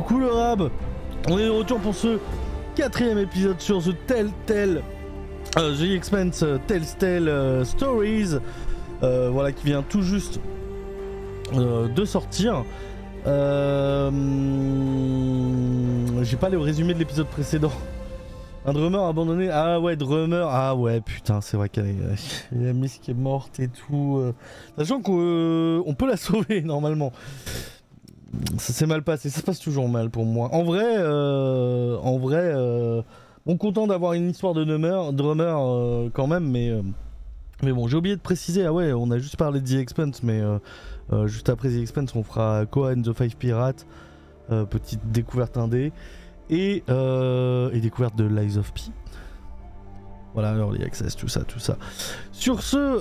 Coucou le Rab. On est de retour pour ce 4ème épisode sur The Telltale The Expanse Telltale Stories, voilà, qui vient tout juste de sortir. J'ai pas le résumé de l'épisode précédent. Un drummer abandonné. Ah ouais, drummer. Ah ouais, putain, c'est vrai qu'il y a Miss qui est morte et tout. Sachant qu'on peut la sauver normalement. Ça s'est mal passé, ça se passe toujours mal pour moi. En vrai, bon, content d'avoir une histoire de drummer quand même, mais bon, j'ai oublié de préciser. Ah ouais, on a juste parlé de The Expanse, mais juste après The Expanse, on fera Koa and the Five Pirates, petite découverte indé, et découverte de Lies of P. Voilà, Early Access, tout ça. Sur ce,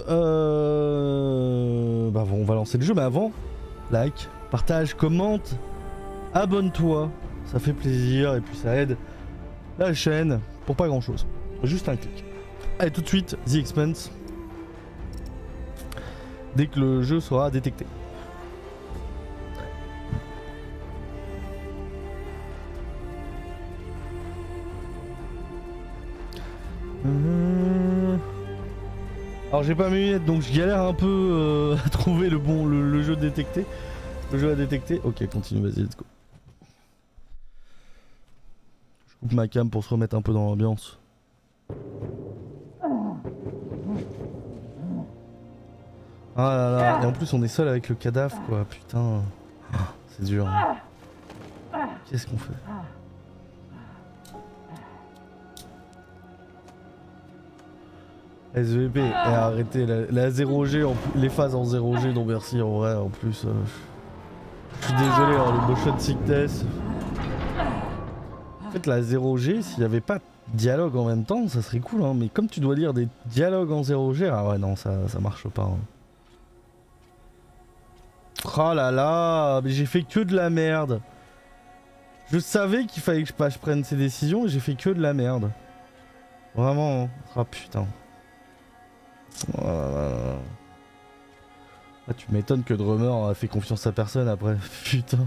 bah bon, on va lancer le jeu, mais avant, like, partage, commente, abonne-toi, ça fait plaisir et puis ça aide la chaîne pour pas grand chose, juste un clic. Allez, tout de suite, The Expanse, dès que le jeu sera détecté. Alors j'ai pas mes lunettes donc je galère un peu à trouver le jeu détecté. Le jeu à détecter. Ok, continue, vas-y, let's go. Je coupe ma cam pour se remettre un peu dans l'ambiance. Ah là là, et en plus on est seul avec le cadavre quoi, putain. C'est dur. Qu'est-ce qu'on fait? SVP, et arrêtez la 0G, les phases en 0G, non merci en vrai, en plus. Je suis désolé, hein, le motion sickness. En fait, la 0G, s'il n'y avait pas de dialogue en même temps, ça serait cool, hein, mais comme tu dois lire des dialogues en 0G, ah ouais, non, ça marche pas. Hein. Oh là là, mais j'ai fait que de la merde. Je savais qu'il fallait que je prenne ces décisions et j'ai fait que de la merde. Vraiment, hein. Oh putain. Oh là là. Ah, tu m'étonnes que Drummer a fait confiance à personne après. Putain.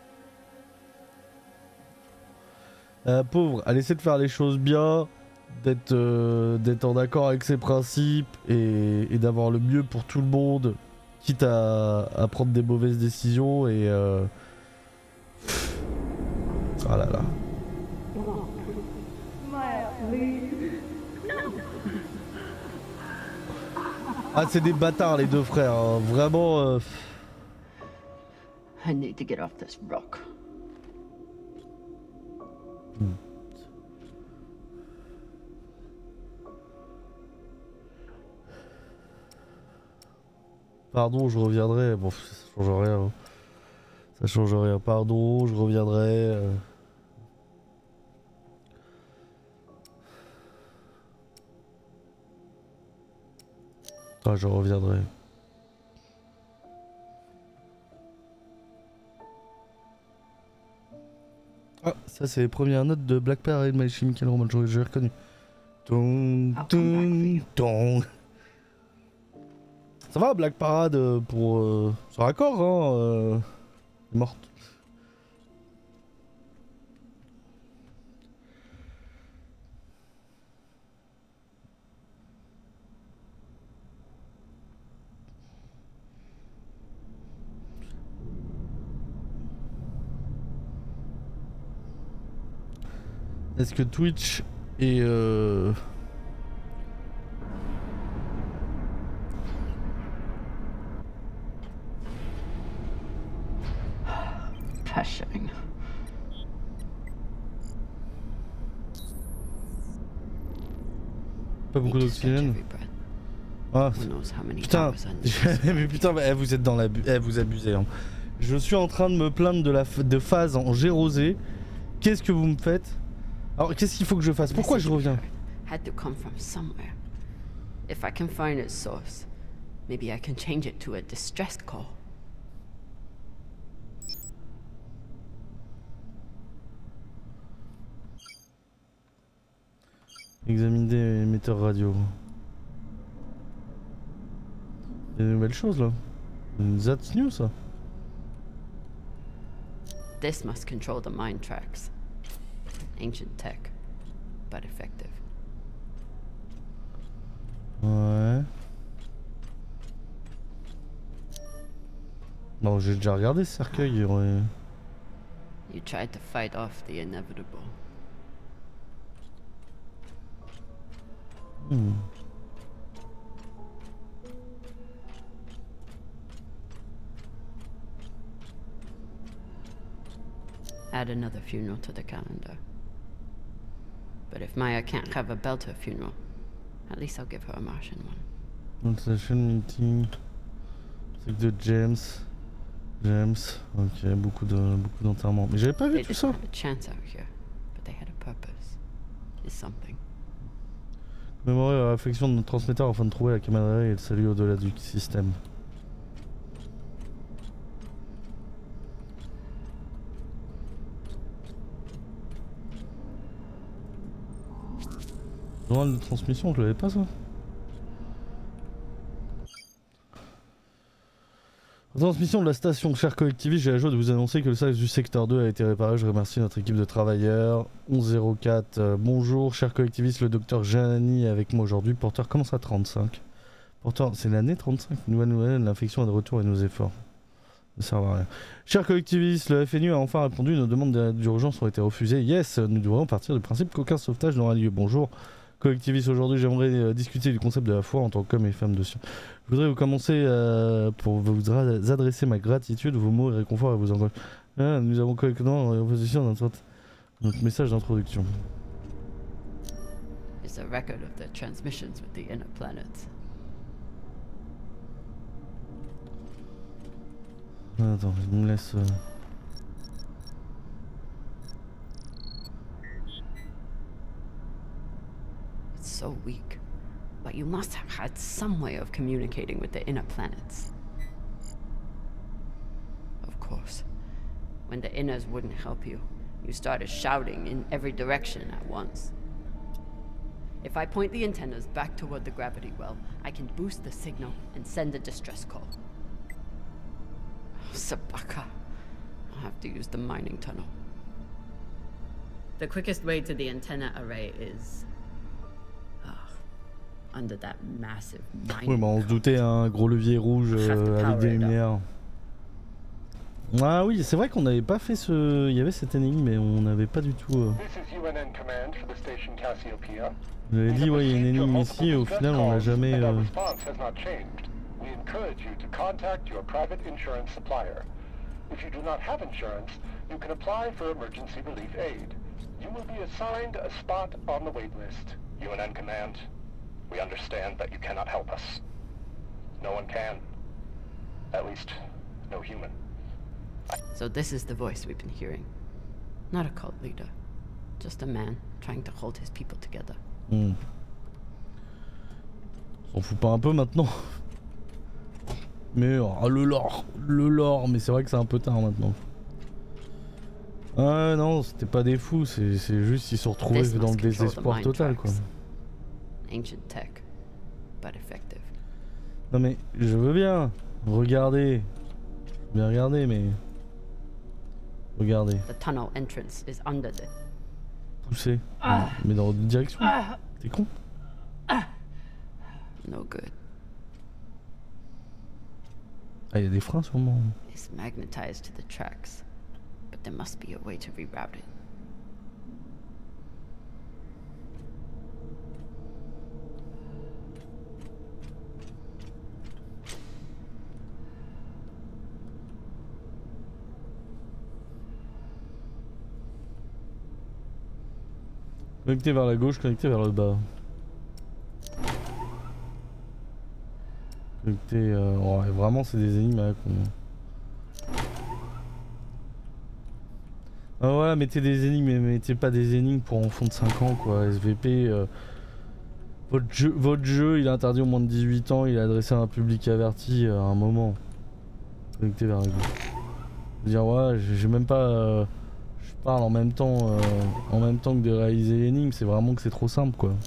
Pauvre, elle essaie de faire les choses bien, d'être en accord avec ses principes et d'avoir le mieux pour tout le monde, quitte à prendre des mauvaises décisions et ah là là. Ah, c'est des bâtards les deux frères, hein. Vraiment. I need to get off this rock. Pardon, je reviendrai. Bon, ça change rien. Hein. Ça change rien. Pardon, je reviendrai. Ah, je reviendrai. Ah, ça c'est les premières notes de Black Parade de My Chemical Romance, j'ai reconnu. Tong, tong, tong. Ça va Black Parade pour son raccord, hein, morte. Est-ce que Twitch est Passion. pas beaucoup d'oxygène? Ah, putain, mais putain, vous êtes dans l'abus, vous abusez. Hein. Je suis en train de me plaindre de phase en G-rosé. Qu'est-ce que vous me faites? Alors, qu'est-ce qu'il faut que je fasse? Pourquoi je reviens? Had to come from somewhere. If I can find its source, maybe I can change it to a distress call. Examiner des émetteurs radio. Il y a des nouvelles choses là. That's new ça. This must control the mine tracks. Ancient tech, but effective. Ouais. Non, j'ai déjà regardé ce cercueil. Ouais. You tried to fight off the inevitable. Add another funeral to the calendar. But if Maya can't have a Belter funeral, at least I'll give her a Martian one. Session meeting. C'est de James. James. Ok, beaucoup d'enterrements. Mais j'avais pas vu They tout didn't ça. have a chance out here, but they had a purpose. Is something. Mémorer la réflexion de notre transmetteur afin de trouver la camaraderie et le salut au-delà du système. Journal de transmission, je l'avais pas ça. Transmission de la station, chers collectivistes, j'ai la joie de vous annoncer que le sac du secteur 2 a été réparé. Je remercie notre équipe de travailleurs. 1104, bonjour, chers collectivistes, le docteur Janani est avec moi aujourd'hui. Porteur commence à 35. Porteur, c'est l'année 35. Nouvelle, l'infection est de retour et nos efforts ne servent à rien. Chers collectivistes, le FNU a enfin répondu. Nos demandes d'urgence ont été refusées. Yes, nous devrions partir du principe qu'aucun sauvetage n'aura lieu. Bonjour. Collectiviste, aujourd'hui j'aimerais discuter du concept de la foi en tant qu'homme et femme de science. Je voudrais vous commencer pour vous adresser ma gratitude, vos mots et réconfort et vos angoisses. Nous avons correctement en position notre message d'introduction. It's a record of the transmissions with the inner planets. Attends, je me laisse... So weak, but you must have had some way of communicating with the inner planets. Of course, when the inners wouldn't help you, you started shouting in every direction at once. If I point the antennas back toward the gravity well, I can boost the signal and send a distress call. Sabaka. I'll have to use the mining tunnel. The quickest way to the antenna array is... under that massive mining. Oui, bah on se doutait, un gros levier rouge avec des lumières. Ah oui, c'est vrai qu'on n'avait pas fait ce... Il y avait cette énigme, mais on n'avait pas du tout... J'avais dit, ouais, il y a une énigme ici, et au final, on l'a jamais... We encourage you to contact your private insurance supplier. If you do not have insurance, you can apply for emergency relief aid. You will be assigned a spot on the wait list. UNN Command, we understand that you cannot help us. No one can. At least, no human. So this is the voice we've been hearing. Not a cult leader. Just a man trying to hold his people together. S'en fout pas un peu maintenant. Mais le lore, mais c'est vrai que c'est un peu tard maintenant. Ah non, c'était pas des fous, c'est juste ils se sont retrouvés dans le désespoir total quoi. Ancient tech, but effective. Non mais je veux bien regarder, mais regardez. The tunnel entrance is under the... Pousser, mais dans l'autre direction. T'es con? No good. Ah, il y a des freins sûrement. It's magnetized to the tracks, but there must be a way to reroute it. Connecté vers la gauche, connecté vers le bas. Connecté... ouais, vraiment c'est des énigmes à la con. Ah voilà, mettez des énigmes, mais mettez pas des énigmes pour enfants de 5 ans quoi. SVP, votre jeu il est interdit aux moins de 18 ans, il est adressé à un public averti à un moment. Connecté vers la gauche. Je veux dire ouais, j'ai même pas... je parle en même temps que de réaliser l'énigme, c'est vraiment que c'est trop simple quoi.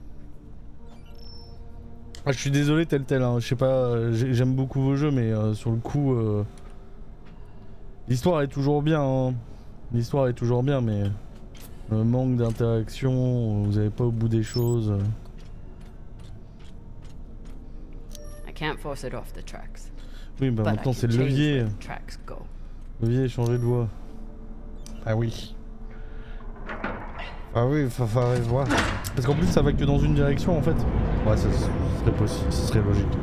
Ah, je suis désolé tel, hein. Je sais pas, j'aime beaucoup vos jeux mais sur le coup... L'histoire est toujours bien, hein. L'histoire est toujours bien, mais le manque d'interaction, vous n'allez pas au bout des choses. I can't force it off the tracks. Oui, bah But I maintenant can c'est le change levier. where the tracks go. Le levier est changé de voie. Ah oui. Ah oui, faudrait voir. Parce qu'en plus ça va que dans une direction en fait. Ouais, ça serait possible, ce serait logique.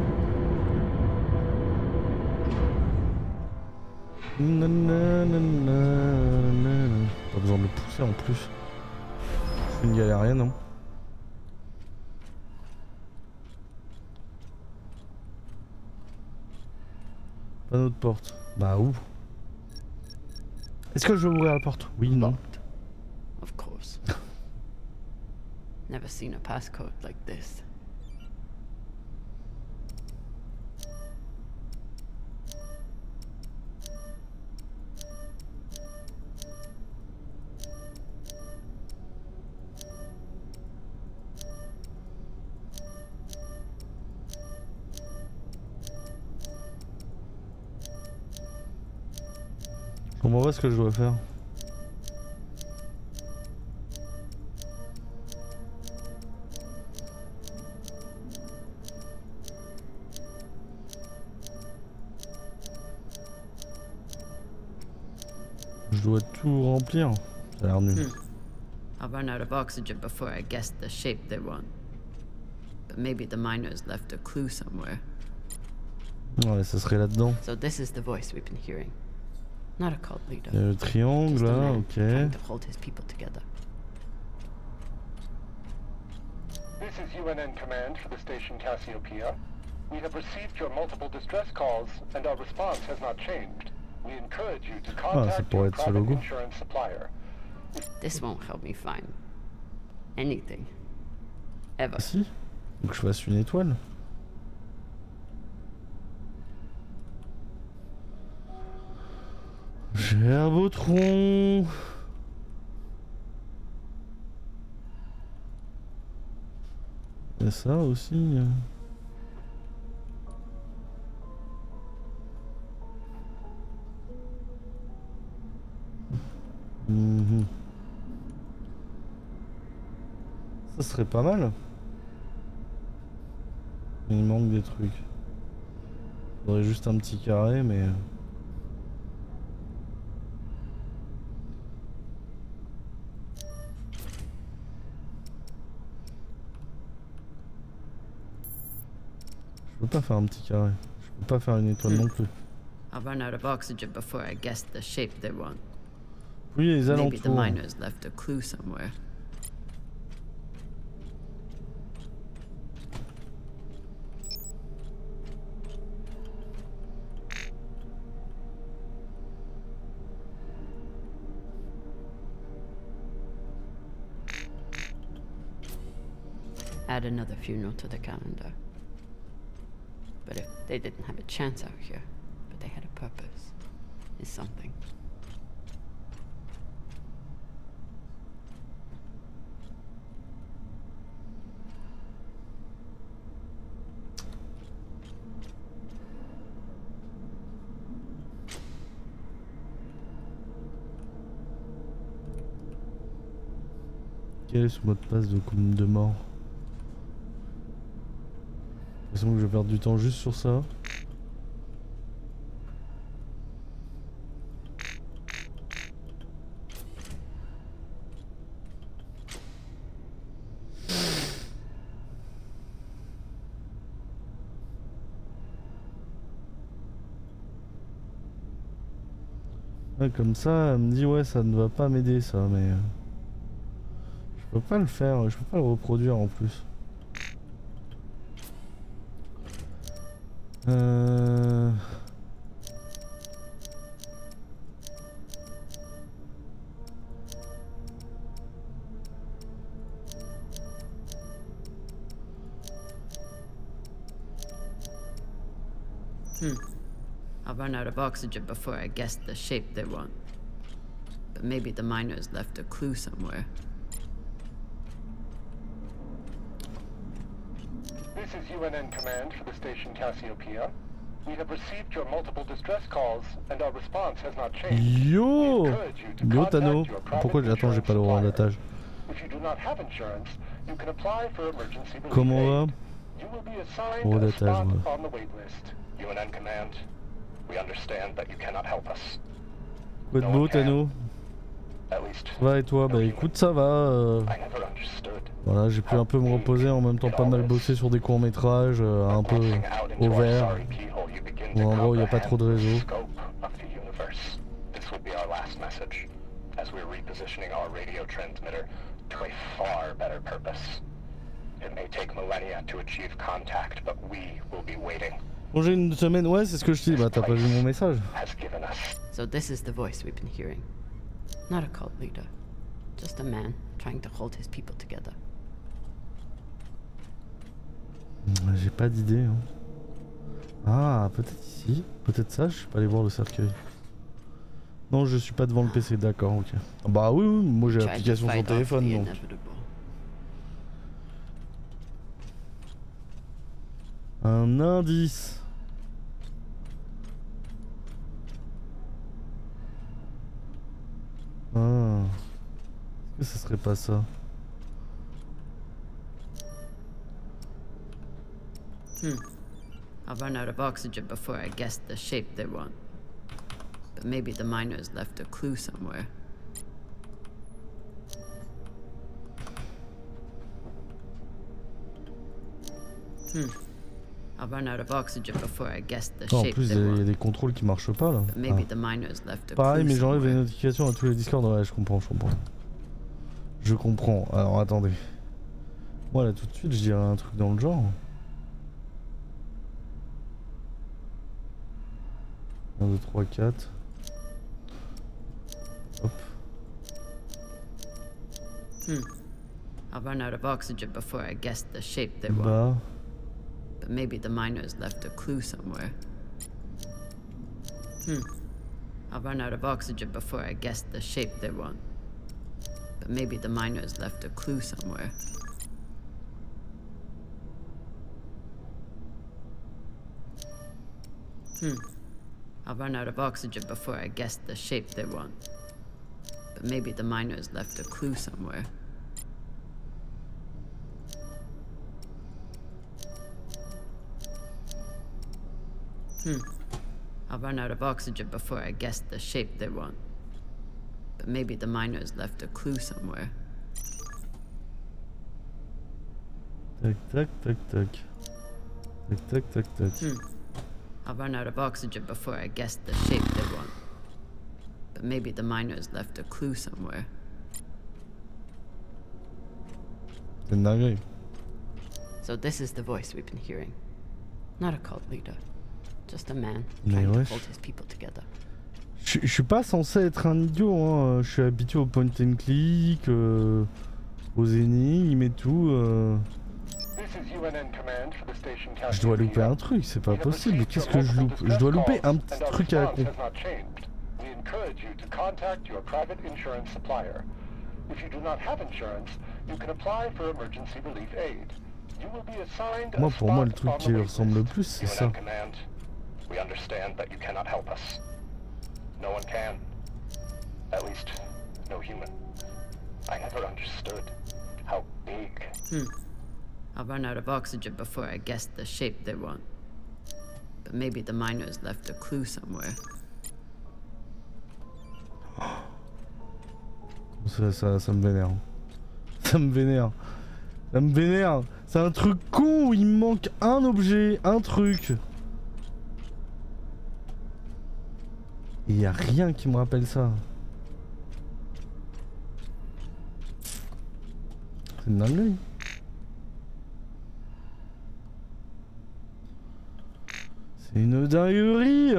Pas besoin de le pousser en plus. C'est une galérienne, hein. Panneau de porte. Bah où? Est-ce que je vais ouvrir la porte? Oui, non. Locked. Of course. Never seen a passcode like this. Je comprends pas ce que je dois faire. Je dois tout remplir. Ça a l'air nul. I'll run out of oxygen before I guess the shape they want. But maybe the miners left a clue somewhere. Ouais, ça serait là-dedans. So this is the voice we've been hearing. Not a cult leader. Il y a le triangle Just a là, man ok. trying to hold his people together. This is UNN Command for the station Cassiopeia. We have received your multiple distress calls, and our response has not changed. We encourage you to contact your private insurance supplier. This won't help me find anything. Ever. Ah si. Donc je fasse une étoile. Gerbotron. Et ça aussi. Ça serait pas mal. Il manque des trucs. Faudrait juste un petit carré, mais... Je peux pas faire un petit carré. Je peux pas faire une étoile non plus. I'll run out of oxygen before I guess the shape they want. Oui, les alentours. Maybe the miners left a clue somewhere. Add another funeral to the calendar. But if they didn't have a chance out here, but they had a purpose, is something. Quel est ce mot de passe de mort? J'ai l'impression que je vais perdre du temps juste sur ça. Ouais, comme ça, elle me dit ouais, ça ne va pas m'aider ça, mais je peux pas le faire, je peux pas le reproduire en plus. I'll run out of oxygen before I guess the shape they want. But maybe the miners left a clue somewhere. This is UNN Command for the station Cassiopeia. We have received your multiple distress calls and our response has not changed. Yo! We encourage you to Yo contact Tano. your private Pourquoi attends, j'ai pas le insurance d'attache. supplier. If you do not have insurance, you can apply for emergency relief Comment aid. va? You will be assigned Euro a d'attache, spot ouais. on the wait list. UNN Command, we understand that you cannot help us. Quoi de beau Tano? At least, Ça va et toi? Bah écoute, ça va. I never understood. Voilà, j'ai pu un peu me reposer, en même temps pas mal bosser sur des courts-métrages, un peu au vert, ou un endroit où il n'y a pas trop de réseau. This would be our last message, as we're repositioning our radio transmitter to a far better purpose. It may take millennia to achieve contact, but we will be waiting. Bon, j'ai une semaine, ouais, c'est ce que je te dis, bah t'as pas vu mon message. Has given us. So this is the voice we've been hearing. Not a cult leader. Just a man trying to hold his people together. J'ai pas d'idée. Hein. Ah, peut-être ici, peut-être ça, je suis pas allé voir le cercueil. Non, je suis pas devant le PC, d'accord, ok. Ah bah oui, oui, moi j'ai l'application sur le téléphone donc. Un indice. Ah. Est-ce que ce serait pas ça? I'll run out of oxygen before I guess the shape they want. But maybe the miners left a clue somewhere. I'll run out of oxygen before I guess the En shape plus, they il y a want. des contrôles qui marchent pas là. But maybe Ah. the miners left a Pareil, clue mais j'enlève les somewhere. notifications à tous les Discord. Ouais, je comprends, je comprends. Je comprends. Alors attendez. Moi là tout de suite, je dirais un truc dans le genre. 1, 2, 3, 4. Hop. I'll run out of oxygen before I guess the shape they want. Bas. But maybe the miners left a clue somewhere. I'll run out of oxygen before I guess the shape they want. But maybe the miners left a clue somewhere. I'll run out of oxygen before I guess the shape they want. But maybe the miners left a clue somewhere. I'll run out of oxygen before I guess the shape they want. But maybe the miners left a clue somewhere. Tac tac tac tac. Tac tac tac tac. I'll run out of oxygen before I guess the shape they want. But maybe the miners left a clue somewhere. C'est une dinguerie. So this is the voice we've been hearing. Not a cult leader. Just a man Mais trying to wesh. hold his people together. Je suis pas censé être un idiot, hein. Je suis habitué au point and click, aux énigmes et tout. Je dois louper un truc, c'est pas possible. Qu'est-ce que je loupe? Je dois louper un petit truc à la con. Moi, pour moi, le truc qui ressemble le plus, c'est ça. We understand that you cannot help us. No one can. At least, no human. I never understood how big. I'll run out of oxygen before I guess the shape they want. But maybe the miners left a clue somewhere. Ça me vénère. Ça me vénère. Ça me vénère. C'est un truc con où il me manque un objet, un truc. Il y a rien qui me rappelle ça. C'est une dinguerie. C'est une dinguerie.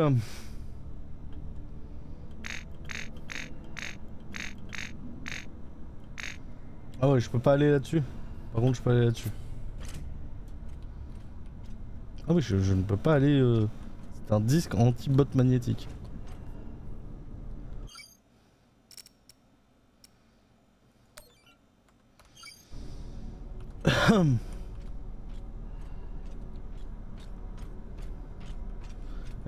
Ah ouais, je peux pas aller là-dessus. Par contre, je peux aller là-dessus. Ah oui, je ne peux pas aller... C'est un disque anti-bot magnétique.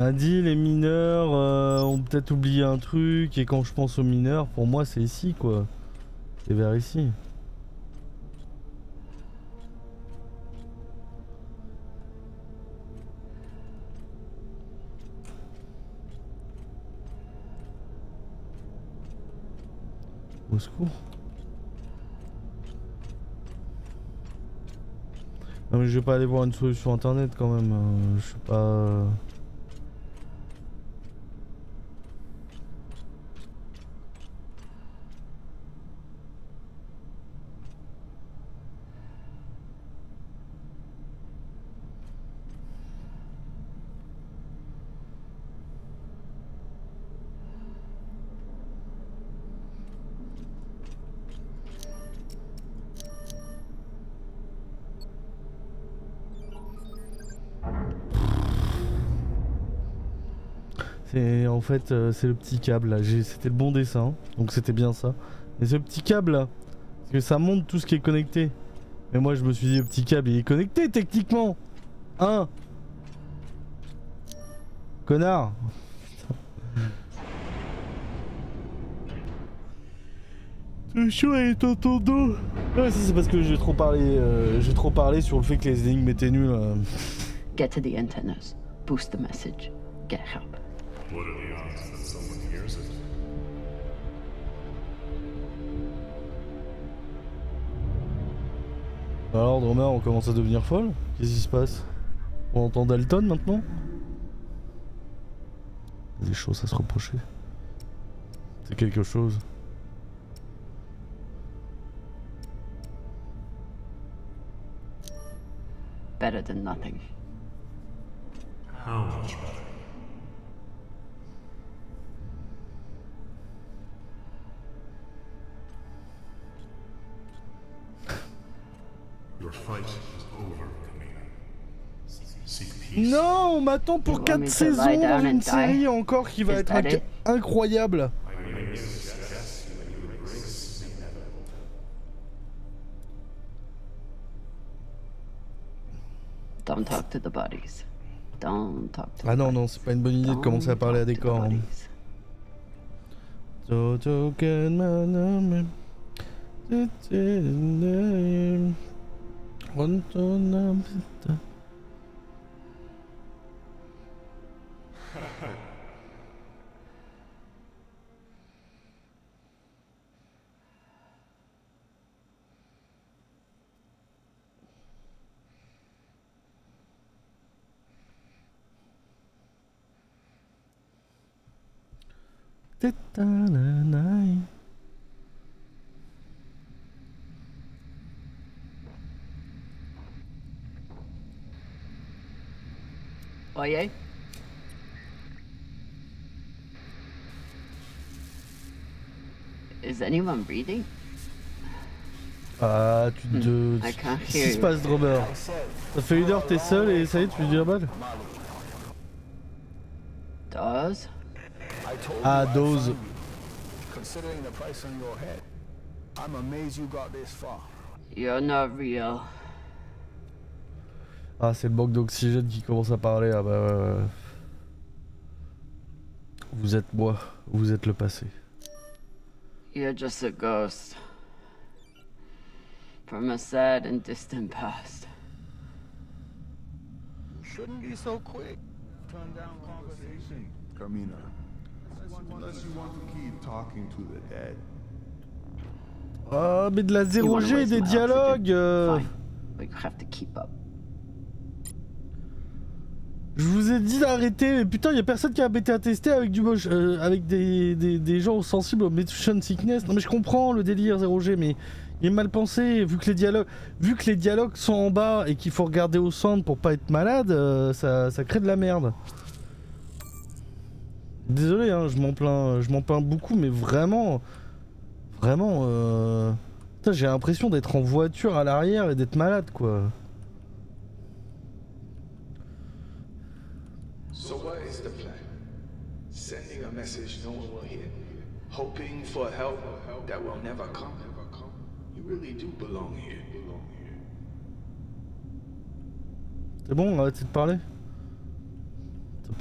A dit les mineurs ont peut-être oublié un truc et quand je pense aux mineurs, pour moi c'est ici quoi. C'est vers ici. Au secours. Non mais je vais pas aller voir une solution internet quand même, je sais pas... En fait, c'est le petit câble là. C'était le bon dessin, donc c'était bien ça. Et ce petit câble là, parce que ça montre tout ce qui est connecté. Mais moi je me suis dit, le petit câble il est connecté techniquement. Hein? Connard. Le chaud est dans ton dos. Ouais, ça c'est parce que j'ai trop parlé sur le fait que les énigmes étaient nulles. Get to the antennas. Boost the message. Get help. What are the odds that someone hears it? Alors Drummer, on commence à devenir folle? Qu'est-ce qui se passe? On entend Dalton maintenant? Des choses à se reprocher. C'est quelque chose. Better than nothing. How much better? Your fight is over, Kamina. Seek peace. Non, on m'attend pour You want 4 me to saisons lie down dans une and série die? encore qui va Is être that it? incroyable. Don't talk to the bodies. Don't talk to Ah the non, bodies. non, c'est pas une bonne idée de commencer à parler à des corps. Hein. Oye? Is anyone reading? Ah, tu te... I can't Qu'est-ce qui hear se you. passe, Drummer? Ça fait 1 heure t'es seul et ça y est, tu lui dis mal? Dawes? Ah, dose. Considering the price on your head, I'm amazed you got this far. You're not real. Ah, c'est le manque d'oxygène qui commence à parler. Ah bah ouais. Vous êtes moi, vous êtes le passé. You're just a ghost. From a sad and distant past. You shouldn't be so quick. Turn down conversation. Carmina, unless you want to keep talking to the dead. Ah, mais de la You wanna 0G, waste des my dialogues. oxygen? Fine, but you have to keep up. Je vous ai dit d'arrêter, mais putain, y a personne qui a bêta à tester avec du moche, avec des gens sensibles au motion sickness. Non mais je comprends le délire 0G, mais il est mal pensé, vu que les dialogues sont en bas et qu'il faut regarder au centre pour pas être malade, ça crée de la merde. Désolé, hein, je m'en plains beaucoup, mais vraiment, putain, j'ai l'impression d'être en voiture à l'arrière et d'être malade, quoi. So what is the plan? Sending a message no one will hear? Hoping for help that will never come? You really do belong here. C'est bon, arrêtez de parler.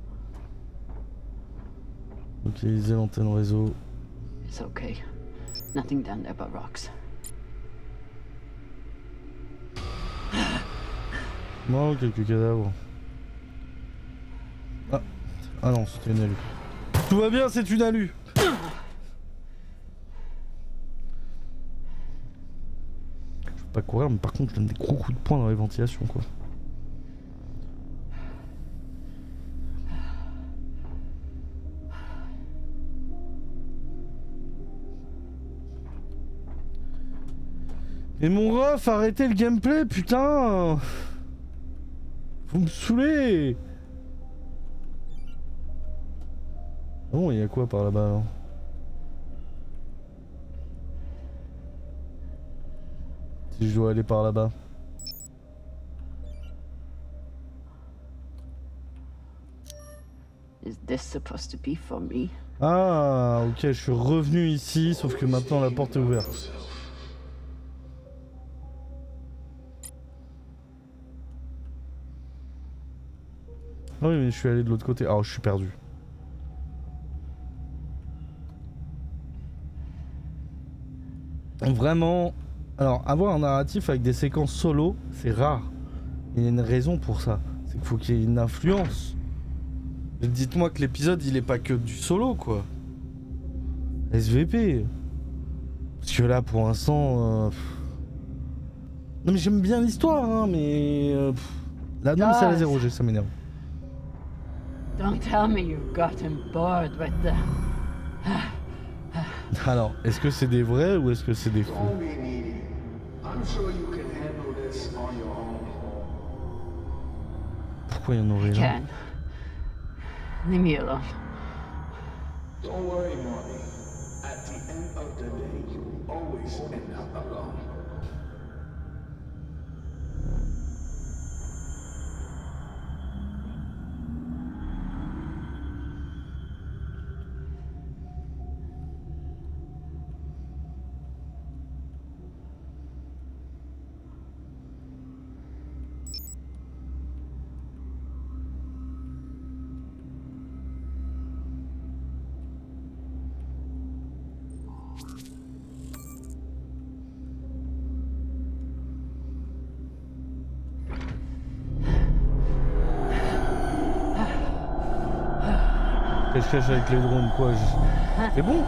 Localiser l'antenne réseau. It's okay. Nothing down there but rocks. Non, quelques cadavres. Ah, ah non, c'était une alu. Tout va bien, c'est une alu. Je peux pas courir, mais par contre, je donne des gros coups de poing dans les ventilations, quoi. Et mon ref, arrêtez le gameplay, putain! Vous me saoulez! Bon, il y a quoi par là-bas alors? Si je dois aller par là-bas. Is this supposed to be for me? Ah, ok, je suis revenu ici, sauf que maintenant la porte est ouverte. Ah oui, mais je suis allé de l'autre côté. Ah, je suis perdu. Vraiment... Alors, avoir un narratif avec des séquences solo, c'est rare. Il y a une raison pour ça. C'est qu'il faut qu'il y ait une influence. Dites-moi que l'épisode, il est pas que du solo, quoi. SVP. Parce que là, pour l'instant... Non mais j'aime bien l'histoire, hein, mais... Là, non, mais c'est à la 0G, ça m'énerve. Don't tell me you've gotten bored with the... Alors, est-ce que c'est des vrais ou est-ce que c'est des faux? Don't be needy. I'm sure you can handle this on your own. Pourquoi il y en aurait là? Can. Leave me alone. Don't worry, Marty. At the end of the day, you always end up alone. Cache-cache avec les drones, quoi. C'est bon?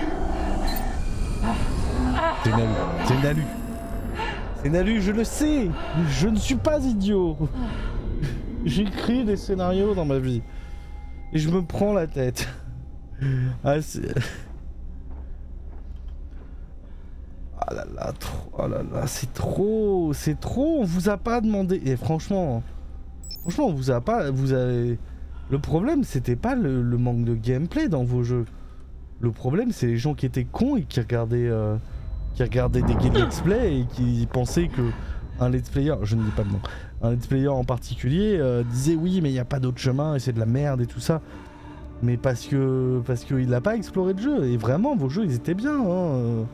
C'est une alu. C'est une alu. C'est une alu, je le sais. Je ne suis pas idiot. J'écris des scénarios dans ma vie. Et je me prends la tête. Ah, c'est... Ah là là, trop... Oh là là, c'est trop... C'est trop, on vous a pas demandé... Et franchement... Franchement, on vous a pas... Vous avez... Le problème, c'était pas le manque de gameplay dans vos jeux. Le problème, c'est les gens qui étaient cons et qui regardaient des game let's play et qui pensaient que un let's player, je ne dis pas le nom, un let's player en particulier disait oui, mais il n'y a pas d'autre chemin et c'est de la merde et tout ça. Mais parce qu'il n'a pas exploré le jeu. Et vraiment, vos jeux, ils étaient bien. Hein.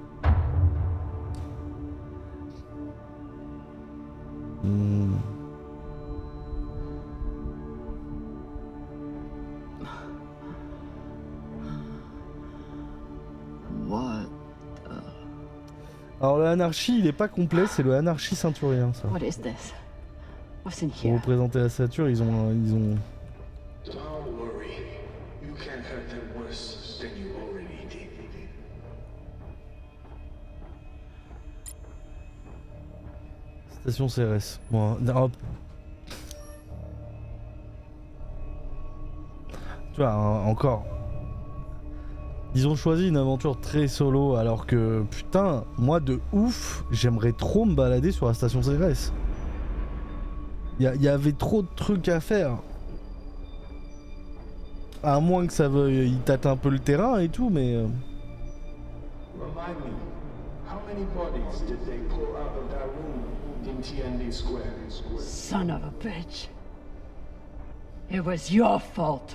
Alors le anarchie, il est pas complet, c'est le anarchie ceinturien, ça. What is this? What's in Pour here? représenter la ceinture, ils ont... Don't worry. You can't hurt them worse than you already did. Station CRS. Bon, hop. Tu vois, encore... Ils ont choisi une aventure très solo alors que, putain, moi de ouf, j'aimerais trop me balader sur la station CRS. Il y avait trop de trucs à faire. À moins que ça veuille, ils tâtent un peu le terrain et tout, mais... Remind me, how many bodies did they pull out of that room in TND Square? Son of a bitch. It was your fault.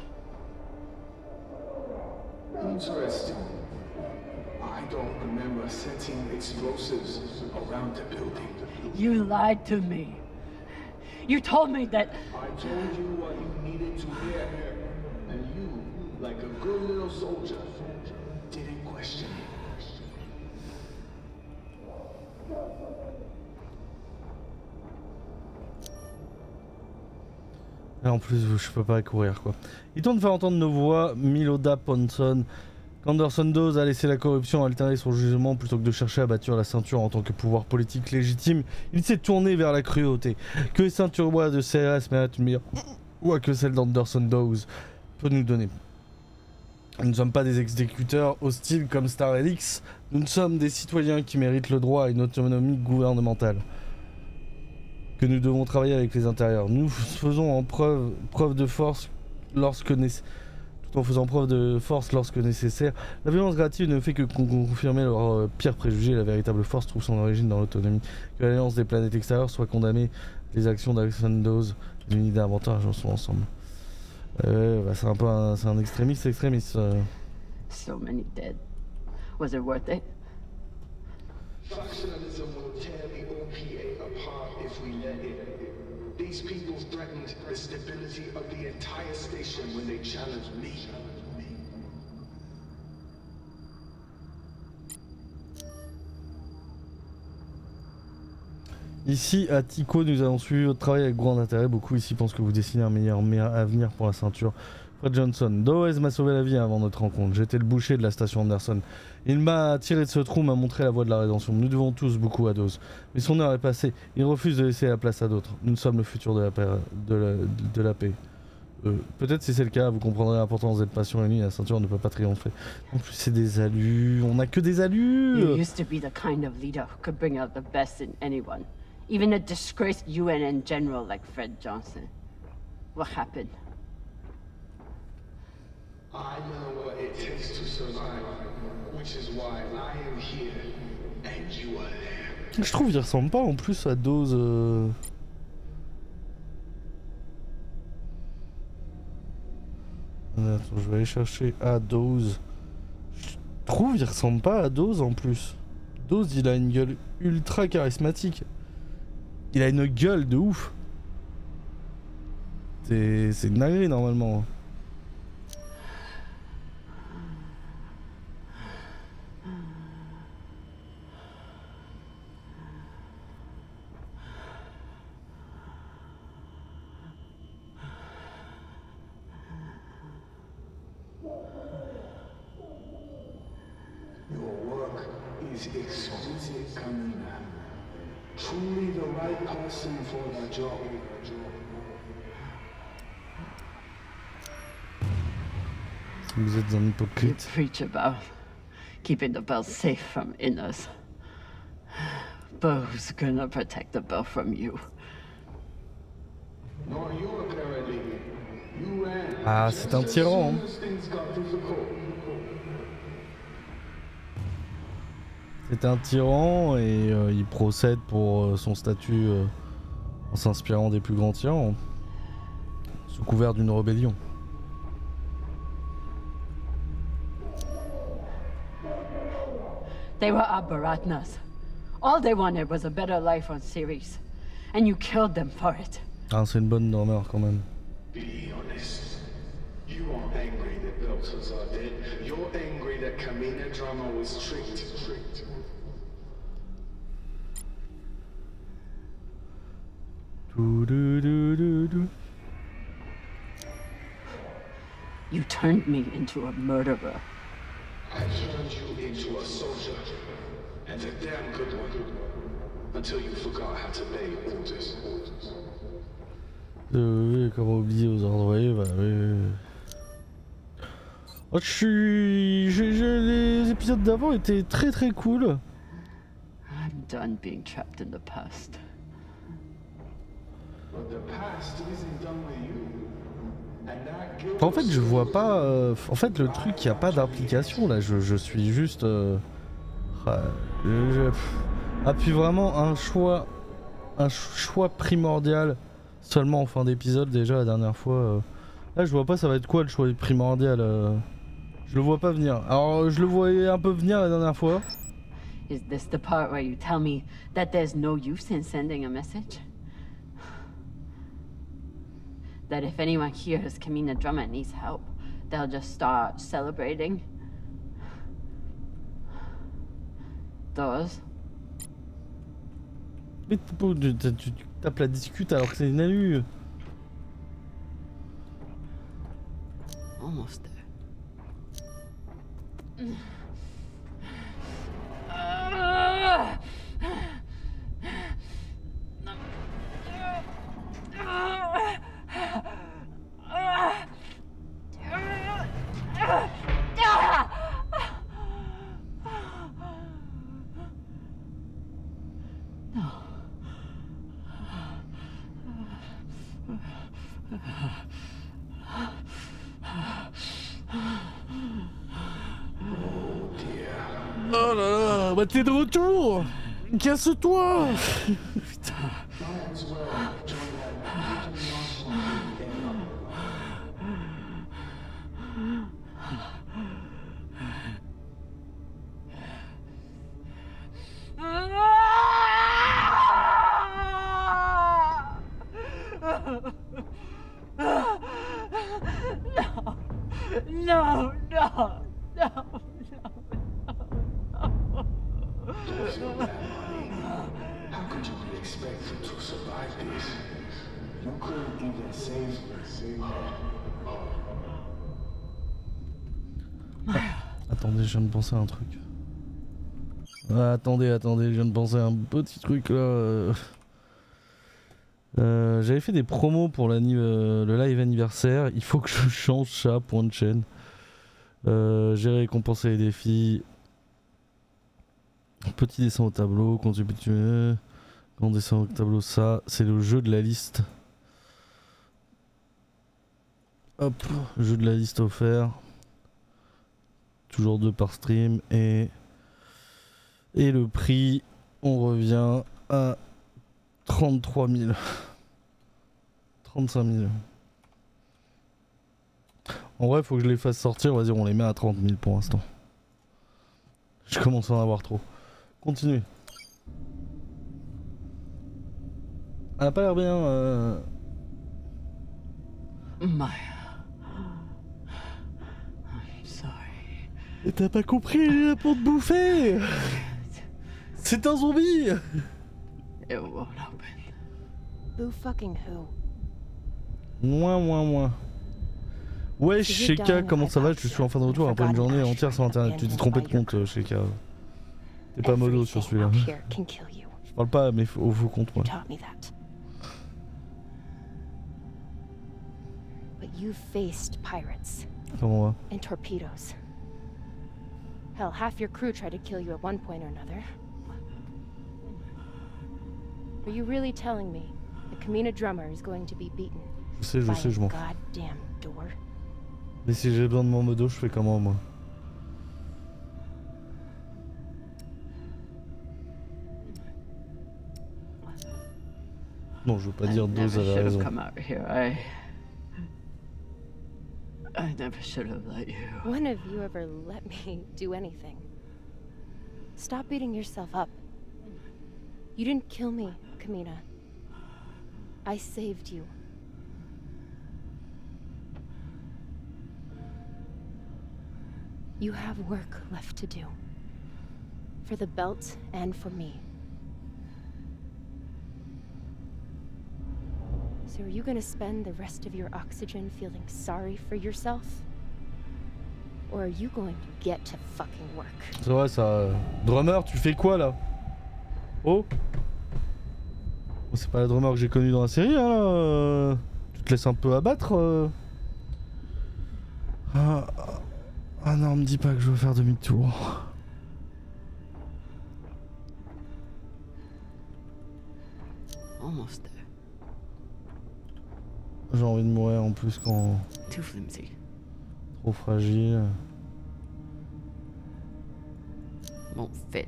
Interesting. I don't remember setting explosives around the building. You lied to me. You told me that... I told you what you needed to hear, and you like a good little soldier. Didn't question it. Et en plus, je peux pas courir quoi. Il tente de faire entendre nos voix. Miloda Ponson. Qu'Anderson Dawes a laissé la corruption altérer son jugement plutôt que de chercher à bâtir la ceinture en tant que pouvoir politique légitime. Il s'est tourné vers la cruauté. Que les ceintures bois de CRS méritent une meilleure voix que celle d'Anderson Dawes peut nous donner. Nous ne sommes pas des exécuteurs hostiles comme Star Helix. Nous sommes des citoyens qui méritent le droit à une autonomie gouvernementale. Que nous devons travailler avec les intérieurs. Nous faisons preuve de force tout en faisant preuve de force lorsque nécessaire. La violence gratuite ne fait que confirmer leurs pires préjugés. La véritable force trouve son origine dans l'autonomie. Que l'Alliance des planètes extérieures soit condamnée. Les actions d'Alexander Dawes et l'unité d'inventaire sont ensemble. Bah c'est un peu un extrémiste. So many dead. Was it worth it? Factionalism will tear the OPA apart if we let it. These people threatened the stability of the entire station when they challenged me. Ici, à Tico, nous avons suivi votre travail avec grand intérêt. Beaucoup ici pensent que vous dessinez un meilleur avenir pour la ceinture. Fred Johnson. Dawes m'a sauvé la vie avant notre rencontre. J'étais le boucher de la station Anderson. Il m'a tiré de ce trou, m'a montré la voie de la rédemption. Nous devons tous beaucoup à Dawes. Mais son heure est passée. Il refuse de laisser la place à d'autres. Nous sommes le futur de la paix. Peut-être si c'est le cas, vous comprendrez l'importance d'être patient et la ceinture ne peut pas triompher. En plus, c'est des alus. On a que des alus. You used to be the kind of leader who could bring out the best in anyone. Even a disgraced UNN general like Fred Johnson. What happened? I know what it takes to survive, which is why I am here, and you are there. Je trouve qu'il ressemble pas en plus à Dawes. Attends, je vais aller chercher à Dawes. Je trouve qu'il ressemble pas à Dawes en plus. Dawes, il a une gueule ultra charismatique. Il a une gueule de ouf. C'est une dinguerie normalement. Your work is exquisite, Kamina. Truly the right person for the job. Vous êtes un You hypocrite. preach about keeping the bell safe from inners. But who's gonna protect the bell from you? Nor you apparently. You ran. Ah, c'est un tyran. Hein. Things got difficult. C'est un tyran et il procède pour son statut en s'inspirant des plus grands tyrans. Sous couvert d'une rébellion. They were Abaratnas. All they wanted was a better life on Ceres. And you killed them for it. Ah, c'est une bonne dormeur quand même. Be honest. You aren't angry that Belters are dead. You're angry that Kamina Drama was tricked. You turned me into a murderer. I turned you into a soldier. And a damn good one. Until you forgot how to obey orders. Oui, comment oublier aux ordres, oui, bah oui. Oh, les épisodes d'avant étaient très très cool. I'm done being trapped in the past. But the past isn't done with you. And that guilt En fait, je vois pas. En fait, le truc, il n'y a pas d'implication là. Je suis juste. Appuie vraiment un choix primordial seulement en fin d'épisode. Déjà, la dernière fois. Là, je vois pas, ça va être quoi le choix primordial. Je le vois pas venir. Alors, je le voyais un peu venir la dernière fois. Is this the part where you tell me that there's no use in sending a message? That if anyone hears Kamina Drama needs help, they'll just start celebrating. Those. Mais tu tapes la discute alors que c'est une alu. Almost there. Oh là là, bah t'es de retour. Casse-toi. Putain. No, no, no. Don't feel bad, honey. How could you be expected to survive this? You couldn't even save her. Attendez, je viens de penser à un truc. Ah, attendez, je viens de penser à un petit truc là. J'avais fait des promos pour le live anniversaire. Il faut que je change ça, point de chaîne. J'ai récompensé les défis. Petit dessin au tableau, contribuer. Grand dessin au tableau, ça, c'est le jeu de la liste. Hop, jeu de la liste offert. Toujours 2 par stream. Et le prix, on revient à 33 000. 35 000. En vrai, faut que je les fasse sortir. Vas-y, on les met à 30 000 pour l'instant. Je commence à en avoir trop. Continue. Elle a pas l'air bien. Maya. I'm sorry. Et t'as pas compris, il est là pour te bouffer. C'est un zombie. It won't open. Who fucking who? Moins. Ouais, Sheka, comment ça va? Je suis en fin de retour après une journée entière sur internet. Tu t'es trompé de compte, Sheka. T'es pas modo sur celui-là. Je parle pas, mais au faux compte, moi. But you faced pirates. Comment va? And torpedoes. Hell, half your crew tried to kill you at one point or another. Are you really telling me the Kamina drummer is going to be beaten? Je sais, je m'en fous. Goddamn door. Mais si j'ai besoin de mon modo, je fais comment, moi? Non, je veux pas dire dose à la raison. I never should have let you. When have you ever let me do anything? Stop beating yourself up. You didn't kill me, Kamina. I saved you. You have work left to do. For the belt and for me. So are you gonna spend the rest of your oxygen feeling sorry for yourself? Or are you going to get to fucking work? C'est vrai ça. Drummer, tu fais quoi là? Oh, c'est pas la drummer que j'ai connue dans la série, hein là. Tu te laisses un peu abattre. Ah non, me dis pas que je veux faire demi-tour. Almost there. J'ai envie de mourir en plus quand... Too flimsy. Trop fragile. Won't fit.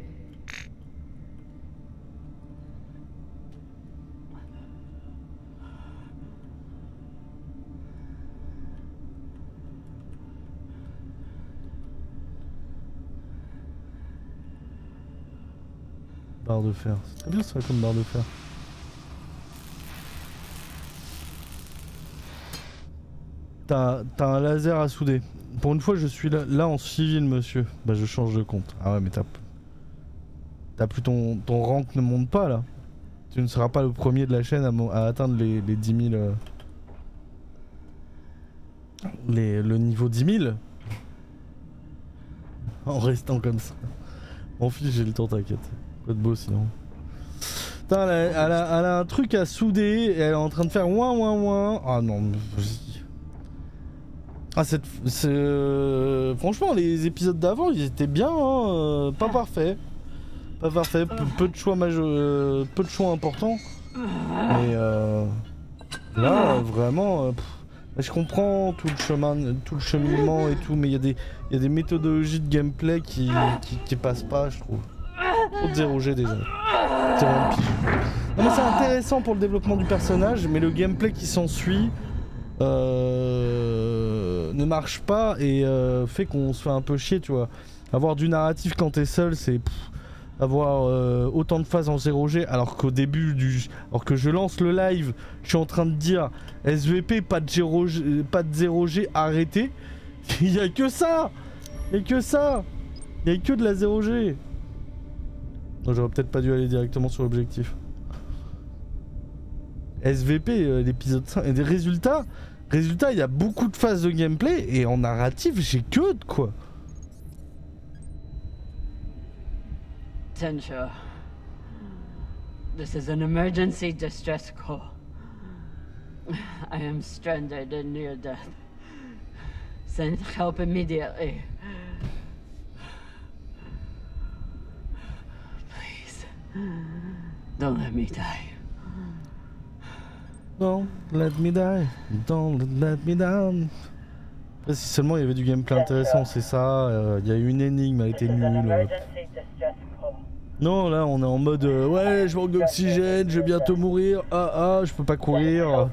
Barre de fer. C'est très bien ça comme barre de fer. T'as un laser à souder. Pour une fois, je suis là en civil, monsieur. Bah, je change de compte. Ah ouais, mais t'as plus ton rank ne monte pas là. Tu ne seras pas le premier de la chaîne à atteindre les 10 000. Le niveau 10 000. En restant comme ça. Mon fils, j'ai le temps, t'inquiète. Quoi de beau sinon. Putain, elle a un truc à souder et elle est en train de faire ouin ouin ouin. Ah non, mais... Ah, franchement, les épisodes d'avant, ils étaient bien, hein, pas parfaits. Pas parfait, peu de choix peu de choix importants. Mais là, vraiment, je comprends tout le chemin, tout le cheminement et tout, mais il y a des méthodologies de gameplay qui passent pas, je trouve. Trop de 0G déjà. C'est vraiment pire. Non mais c'est intéressant pour le développement du personnage, mais le gameplay qui s'ensuit ne marche pas et fait qu'on se fait un peu chier, tu vois. Avoir du narratif quand t'es seul, c'est... avoir autant de phases en 0G alors qu'au début alors que je lance le live, je suis en train de dire SVP, pas de 0G, arrêtez. Il y a que ça. Il y a que ça. Il y a que de la 0G. J'aurais peut-être pas dû aller directement sur l'objectif. SVP, l'épisode 5 et des résultats, il y a beaucoup de phases de gameplay et en narratif, j'ai que de quoi. Tensha, this is an emergency distress call. I am stranded and near death. Send help immediately. Please, don't let me die. Don't let me die. Don't let me down. Après, si seulement il y avait du gameplay intéressant, c'est ça. Il y a eu une énigme, elle a été nulle. Non, là on est en mode ouais, je manque d'oxygène, je vais bientôt mourir. Je peux pas courir.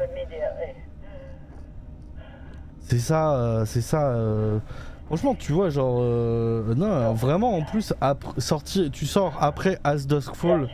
C'est ça, Franchement, tu vois, genre non, vraiment en plus tu sors après As Dusk Fall.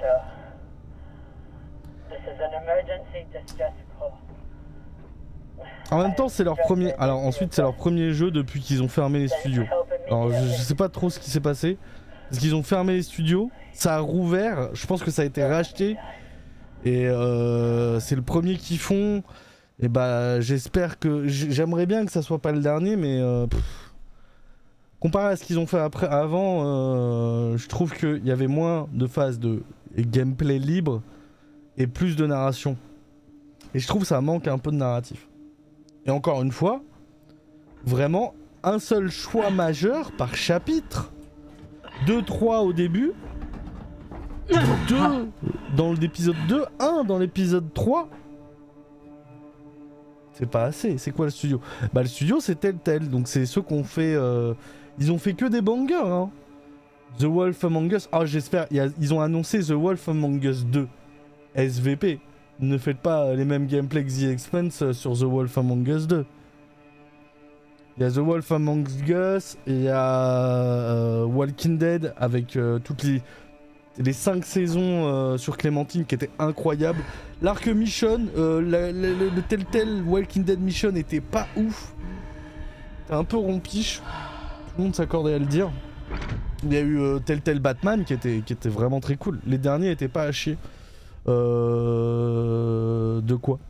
En même temps, c'est leur premier. Alors ensuite, c'est leur premier jeu depuis qu'ils ont fermé les studios. Alors je sais pas trop ce qui s'est passé. Parce qu'ils ont fermé les studios, ça a rouvert, je pense que ça a été racheté. Et c'est le premier qu'ils font. Et bah j'espère que... J'aimerais bien que ça soit pas le dernier, mais... comparé à ce qu'ils ont fait avant, je trouve qu'il y avait moins de phases de gameplay libre et plus de narration. Et je trouve que ça manque un peu de narratif. Et encore une fois, vraiment un seul choix majeur par chapitre. 2-3 au début, 2 dans l'épisode 2, 1 dans l'épisode 3. C'est pas assez. C'est quoi le studio? Bah le studio c'est Telltale, donc c'est ceux qu'on fait... Ils ont fait que des bangers, hein. The Wolf Among Us, j'espère, ils ont annoncé The Wolf Among Us 2. SVP, ne faites pas les mêmes gameplays que The Expanse sur The Wolf Among Us 2. Il y a The Wolf Among Us, il y a Walking Dead avec toutes les 5 saisons sur Clémentine qui étaient incroyables. L'arc Mission, le Telltale Walking Dead Mission était pas ouf. C'était un peu rompiche. Tout le monde s'accordait à le dire. Il y a eu Telltale Batman qui était vraiment très cool. Les derniers étaient pas à chier. De quoi?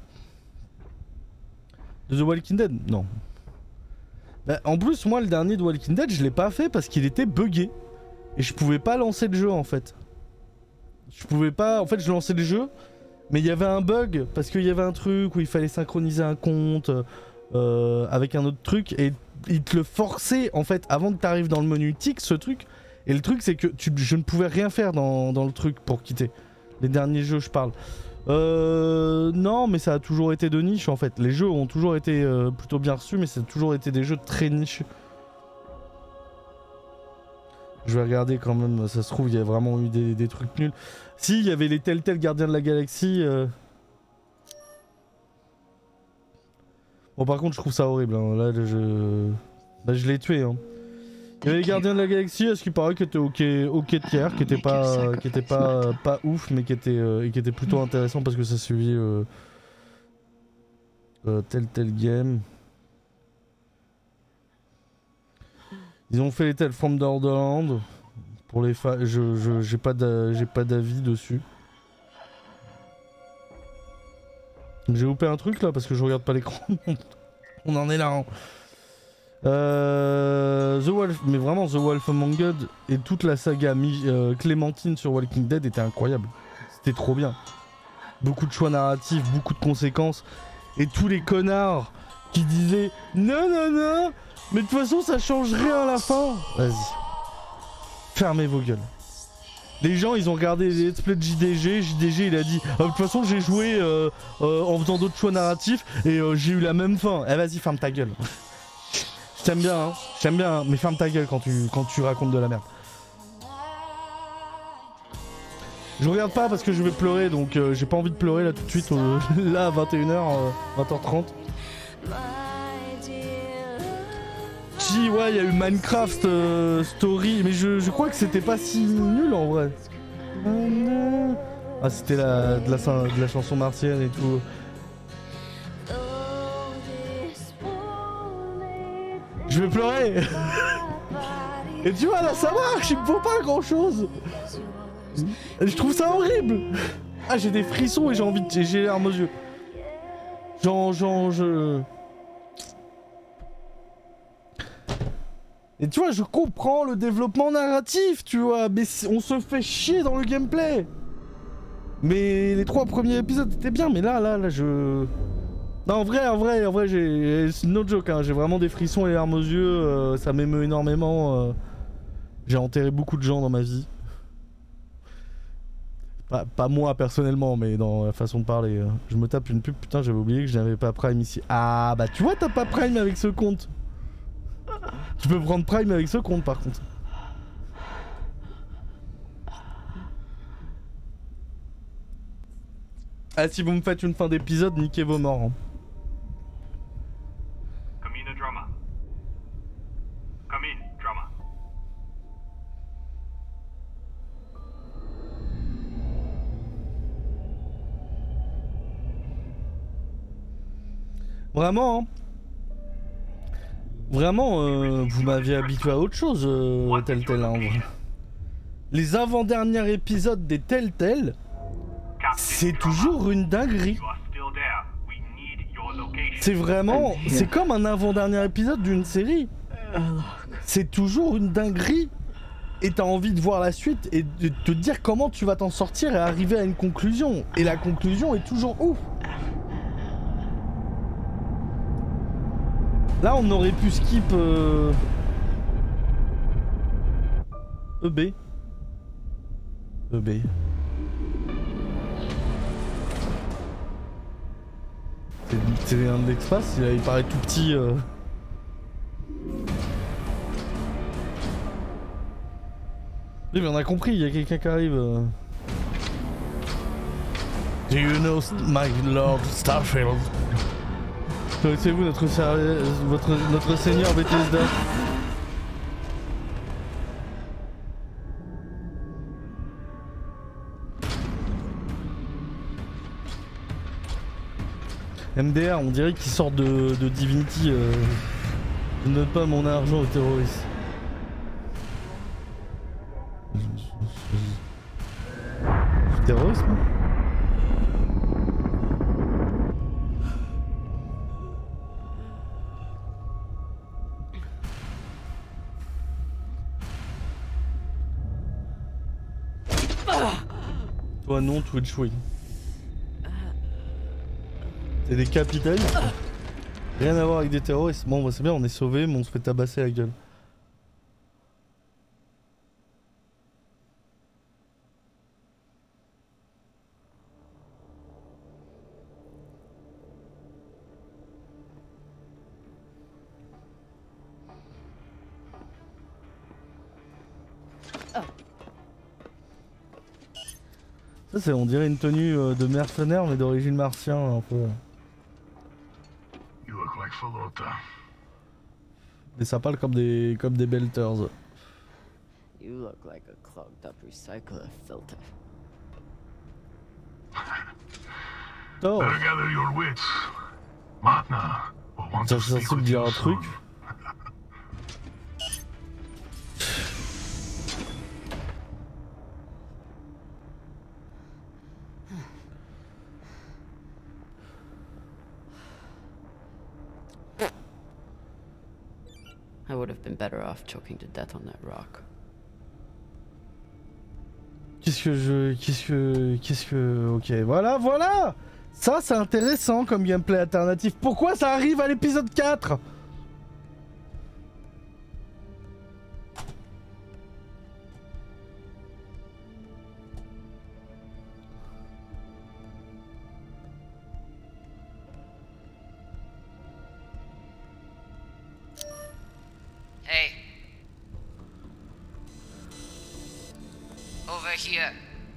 De The Walking Dead? Non. Bah, en plus, moi, le dernier de Walking Dead, je l'ai pas fait parce qu'il était buggé. Et je pouvais pas lancer le jeu, en fait. Je pouvais pas... En fait, je lançais le jeu, mais il y avait un bug, parce qu'il y avait un truc où il fallait synchroniser un compte avec un autre truc, et il te le forçait, en fait, avant que tu arrives dans le menu tic, ce truc. Et le truc, c'est que je ne pouvais rien faire dans le truc pour quitter. Les derniers jeux, je parle. Non, mais ça a toujours été de niche en fait. Les jeux ont toujours été plutôt bien reçus, mais ça a toujours été des jeux très niche. Je vais regarder quand même, ça se trouve, il y a vraiment eu des trucs nuls. Si, il y avait les Telltale Gardiens de la Galaxie. Bon, par contre, je trouve ça horrible. Hein. Là, je l'ai tué. Hein. Il y avait les Gardiens de la Galaxie, à ce qui paraît, qui était ok tiers, qui était pas ouf, mais qui était plutôt intéressant parce que ça suivit Telltale Game. Ils ont fait les Tales from Borderlands. Pour les fans, j'ai pas d'avis dessus. J'ai loupé un truc là parce que je regarde pas l'écran. On en est là. Hein. The Wolf, mais vraiment The Wolf Among Us et toute la saga Clémentine sur Walking Dead était incroyable. C'était trop bien. Beaucoup de choix narratifs, beaucoup de conséquences. Et tous les connards qui disaient non, non, non, mais de toute façon ça change rien à la fin. Vas-y. Fermez vos gueules. Les gens ils ont regardé les let's play de JDG. JDG il a dit de toute façon j'ai joué en faisant d'autres choix narratifs et j'ai eu la même fin. Eh vas-y ferme ta gueule. Je t'aime bien, hein, mais ferme ta gueule quand tu racontes de la merde. Je regarde pas parce que je vais pleurer donc j'ai pas envie de pleurer là tout de suite là à 21h, 20h30. Si ouais il y a eu Minecraft Story mais je crois que c'était pas si nul en vrai. Ah c'était de la chanson martienne et tout. Je vais pleurer. Et tu vois là ça marche, il me faut pas grand chose. Je trouve ça horrible. Ah j'ai des frissons et j'ai les larmes aux yeux. Et tu vois, je comprends le développement narratif, tu vois, mais on se fait chier dans le gameplay. Mais les 3 premiers épisodes étaient bien, mais là, je... Non, en vrai, c'est no joke, hein, j'ai vraiment des frissons et les larmes aux yeux, ça m'émeut énormément. J'ai enterré beaucoup de gens dans ma vie. Pas moi personnellement, mais dans la façon de parler. Je me tape une pub, putain, j'avais oublié que je n'avais pas Prime ici. Ah, bah tu vois, t'as pas Prime avec ce compte. Tu peux prendre Prime avec ce compte par contre. Ah si vous me faites une fin d'épisode, niquez vos morts. Hein. Vraiment, hein. Vraiment, vous m'aviez habitué à autre chose, Telltale, hein, en vrai. Les avant-derniers épisodes des Telltale, c'est toujours une dinguerie. C'est vraiment... C'est comme un avant-dernier épisode d'une série. C'est toujours une dinguerie. Et t'as envie de voir la suite et de te dire comment tu vas t'en sortir et arriver à une conclusion. Et la conclusion est toujours ouf. Là, on aurait pu skip EB. C'est un de l'espace, il paraît tout petit. Oui, mais on a compris, il y a quelqu'un qui arrive. Do you know my lord Starfield? Connaissez-vous notre seigneur Bethesda? MDR, on dirait qu'il sort de Divinity. Je ne donne pas mon argent aux terroristes. Terrorisme? Toi non, Twitch oui. C'est des capitalistes. Rien à voir avec des terroristes. Bon bah c'est bien, on est sauvés mais on se fait tabasser la gueule. Ça c'est, on dirait une tenue de mercenaire mais d'origine martien un peu. You look like Falota. Mais ça parle comme des belters. You look like a clogged up recycler filter. Oh. Better gather your wits. Matna will want Ça to speak me with dire you un truc. soon. would have been better off choking to death on that rock. Ok, voilà. Ça, c'est intéressant comme gameplay alternatif. Pourquoi ça arrive à l'épisode 4? Hey. Over here.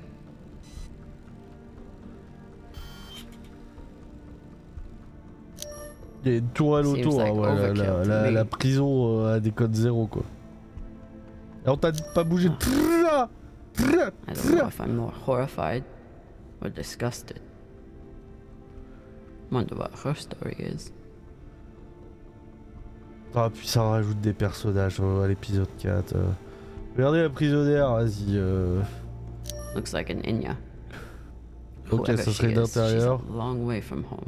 Il y a une tourelle Seems autour, like ouais, overkill to me. la prison a des codes 0 quoi. Et on t'a dit de pas bouger. I don't know if I'm more horrified or disgusted. Wonder what her story is. Ah puis ça rajoute des personnages à l'épisode 4. Regardez la prisonnière, vas-y. Looks like an Inya. Ok, Whoever ça she serait is, she's d'intérieur. a long way from home.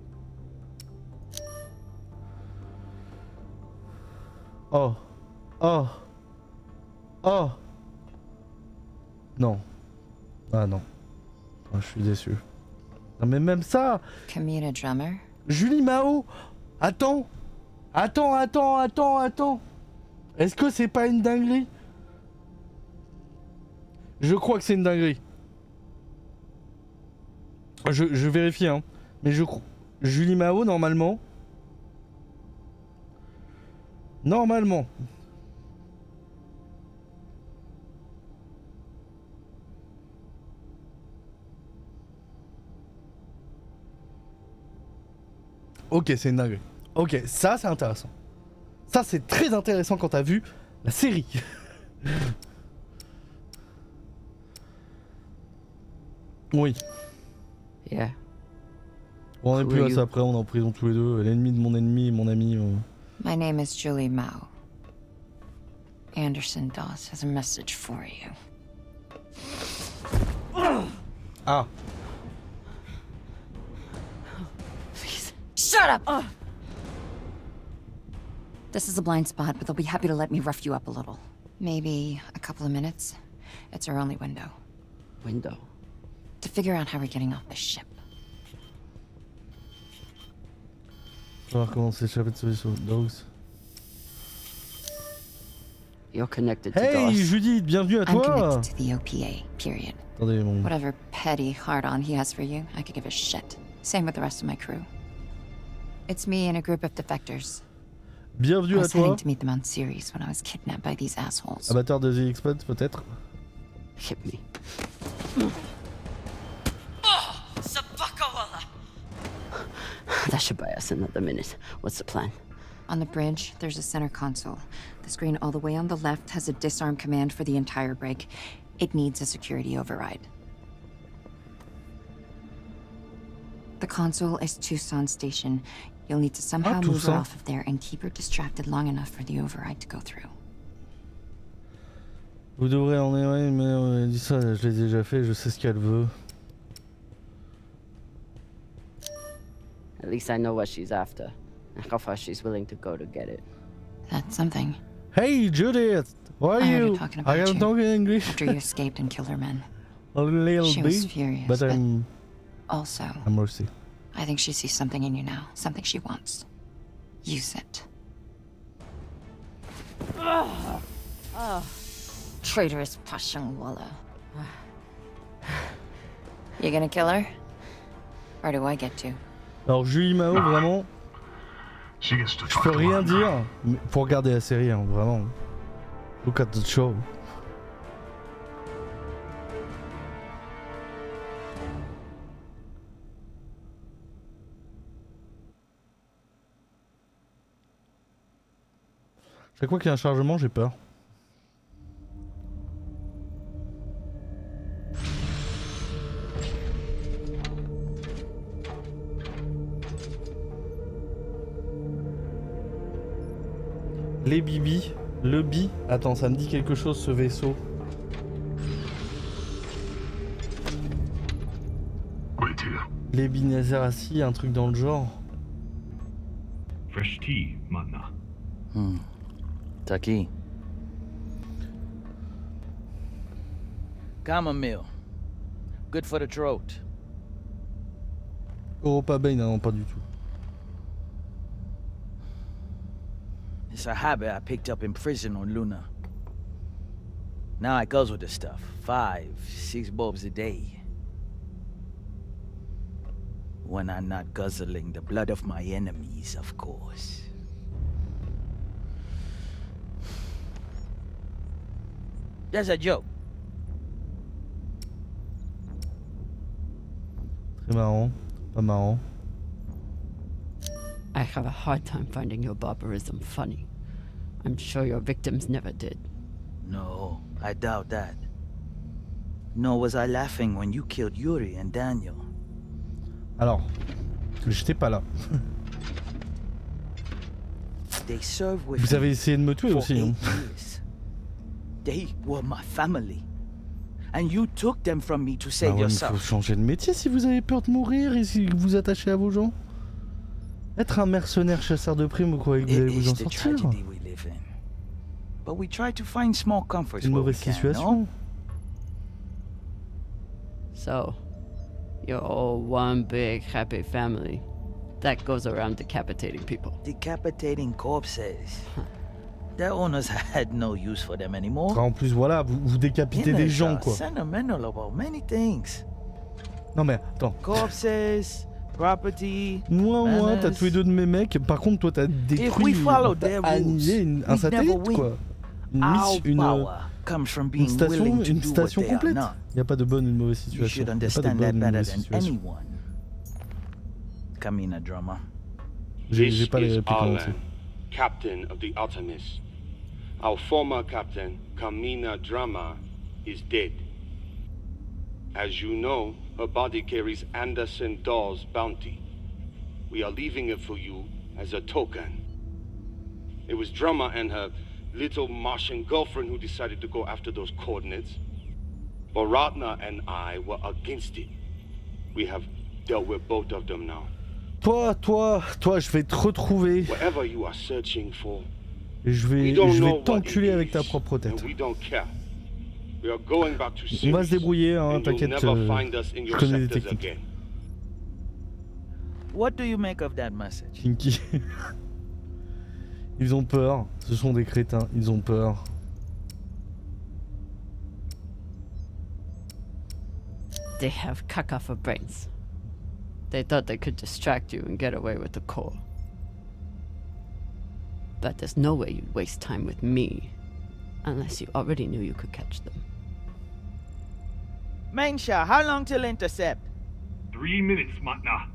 Oh. Non. Ah non. Oh, je suis déçu. Non mais même ça. Camina Drummer. Julie Mao. Attends. Est-ce que c'est pas une dinguerie? Je crois que c'est une dinguerie. Je vérifie hein. Mais je crois. Julie Mao normalement. Ok, c'est une dinguerie. Ok, ça c'est intéressant. Ça c'est très intéressant quand t'as vu la série. Oui. Yeah. On est plus là, ça après, on est en prison tous les deux. L'ennemi de mon ennemi, mon ami. My name is Julie Mao. Anderson Dawes has a message for you. Ah. Please. Shut up! This is a blind spot, but they'll be happy to let me rough you up a little. Maybe a couple of minutes. It's our only window. Window? To figure out how we're getting off the ship. Savoir comment s'échapper de ce Dogs. You're connected to Hey Dawes. Judith, bienvenue à I'm toi. connected to the OPA, period. Attendez, mon... Whatever petty hard-on he has for you, I could give a shit. Same with the rest of my crew. It's me and a group of defectors. Bienvenue I à was heading toi. to meet them on Ceres when I was kidnapped by these assholes. Amateur de The Expanse peut-être. Hit me. That should buy us another minute. What's the plan? On the bridge, there's a center console. The screen all the way on the left has a disarm command for the entire brig. It needs a security override. The console is Tucson Station. You'll need to somehow move her off of there and keep her distracted long enough for the override to go through. Vous devrez en errer, mais on a dit ça, je l'ai déjà fait, je sais ce qu'elle veut. At least I know what she's after, and how far she's willing to go to get it. That's something. Hey Judith, why are I heard you? her talking about I am you talking English. after you escaped and killed her men. A little She was bit, furious, but I'm Also, mercy. I think she sees something in you now, something she wants. Use it. Traitorous Pashangwala. You gonna kill her? Or do I get to? Alors Julie Mao, vraiment, She gets to je talk peux to rien her dire, now. mais faut regarder la série, hein, vraiment. Look at the show. Chaque fois qu'il y a un chargement, j'ai peur. Les Bibi, le Bi. Attends, ça me dit quelque chose ce vaisseau. Wait here. Les Binazarasi, un truc dans le genre. Fresh tea, Manna. Taki. Chamomile. Good for the throat. Europa Bay, non, pas du tout. It's a habit I picked up in prison on Luna. Now I guzzle the stuff. 5, 6 bulbs a day. When I'm not guzzling the blood of my enemies, of course. That's a joke. Très marrant. Pas marrant. I have a hard time finding your barbarism funny. I'm sure your victims never did. No, I doubt that. Nor was I laughing when you killed Yuri and Daniel. Alors, j'étais pas là. They served with Vous avez essayé de me tuer aussi. Hein. They were my family. And you took them from me to save yourself. Il faut changer de métier si vous avez peur de mourir et si vous vous attachez à vos gens. Être un mercenaire chasseur de primes, vous croyez que vous allez vous en sortir? But we try to find small comforts Une mauvaise situation. No? So, you're all one big happy family that goes around decapitating people. Decapitating corpses. Their owners had no use for them anymore. En plus, voilà, vous décapitez des gens, quoi. Sentimental about many things. Non mais attends. Corpses, property. Moi, t'as tué 2 de mes mecs. Par contre, toi, t'as détruit, annihilé un satellite, quoi. Une station complète. Il n'y a pas de bonne ou de mauvaise situation. Il n'y a pas de bonne ou de mauvaise situation. Kamina Drama. J'ai pas les répliques en entier. Captain of the Artemis. Our former captain, Kamina Drama, is dead. As you know, her body carries Anderson Dawes' bounty. We are leaving it for you as a token. It was Drama and her little Martian girlfriend who decided to go after those coordinates. But Ratna and I were against it. We have dealt with both of them now. Toi, je vais te retrouver. Whatever you are searching for. Et je vais t'enculer avec ta propre tête. On va se débrouiller, hein, t'inquiète, je connais des techniques. What do you make of that message? Kinky. Ils ont peur, ce sont des crétins, ils ont peur. They have caca for brains. They thought they could distract you and get away with the core. But there's no way you'd waste time with me unless you already knew you could catch them. Mensha, how long till intercept? 3 minutes, Matna.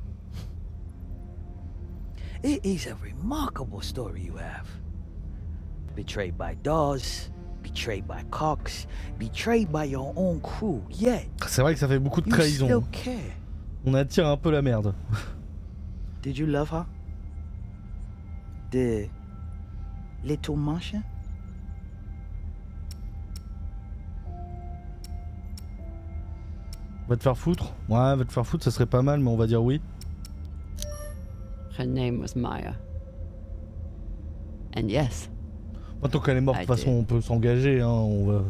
It is a remarkable story you have. Betrayed by Dawes, betrayed by Cox, betrayed by your own crew, yet c'est vrai que ça fait beaucoup de trahison. On attire un peu la merde. Did you love her? The little Martian? Va te faire foutre? Ouais, va te faire foutre, ça serait pas mal, mais on va dire oui. Her name was Maya. And yes. Tant qu'elle est morte, de toute façon, on peut s'engager, hein, on va...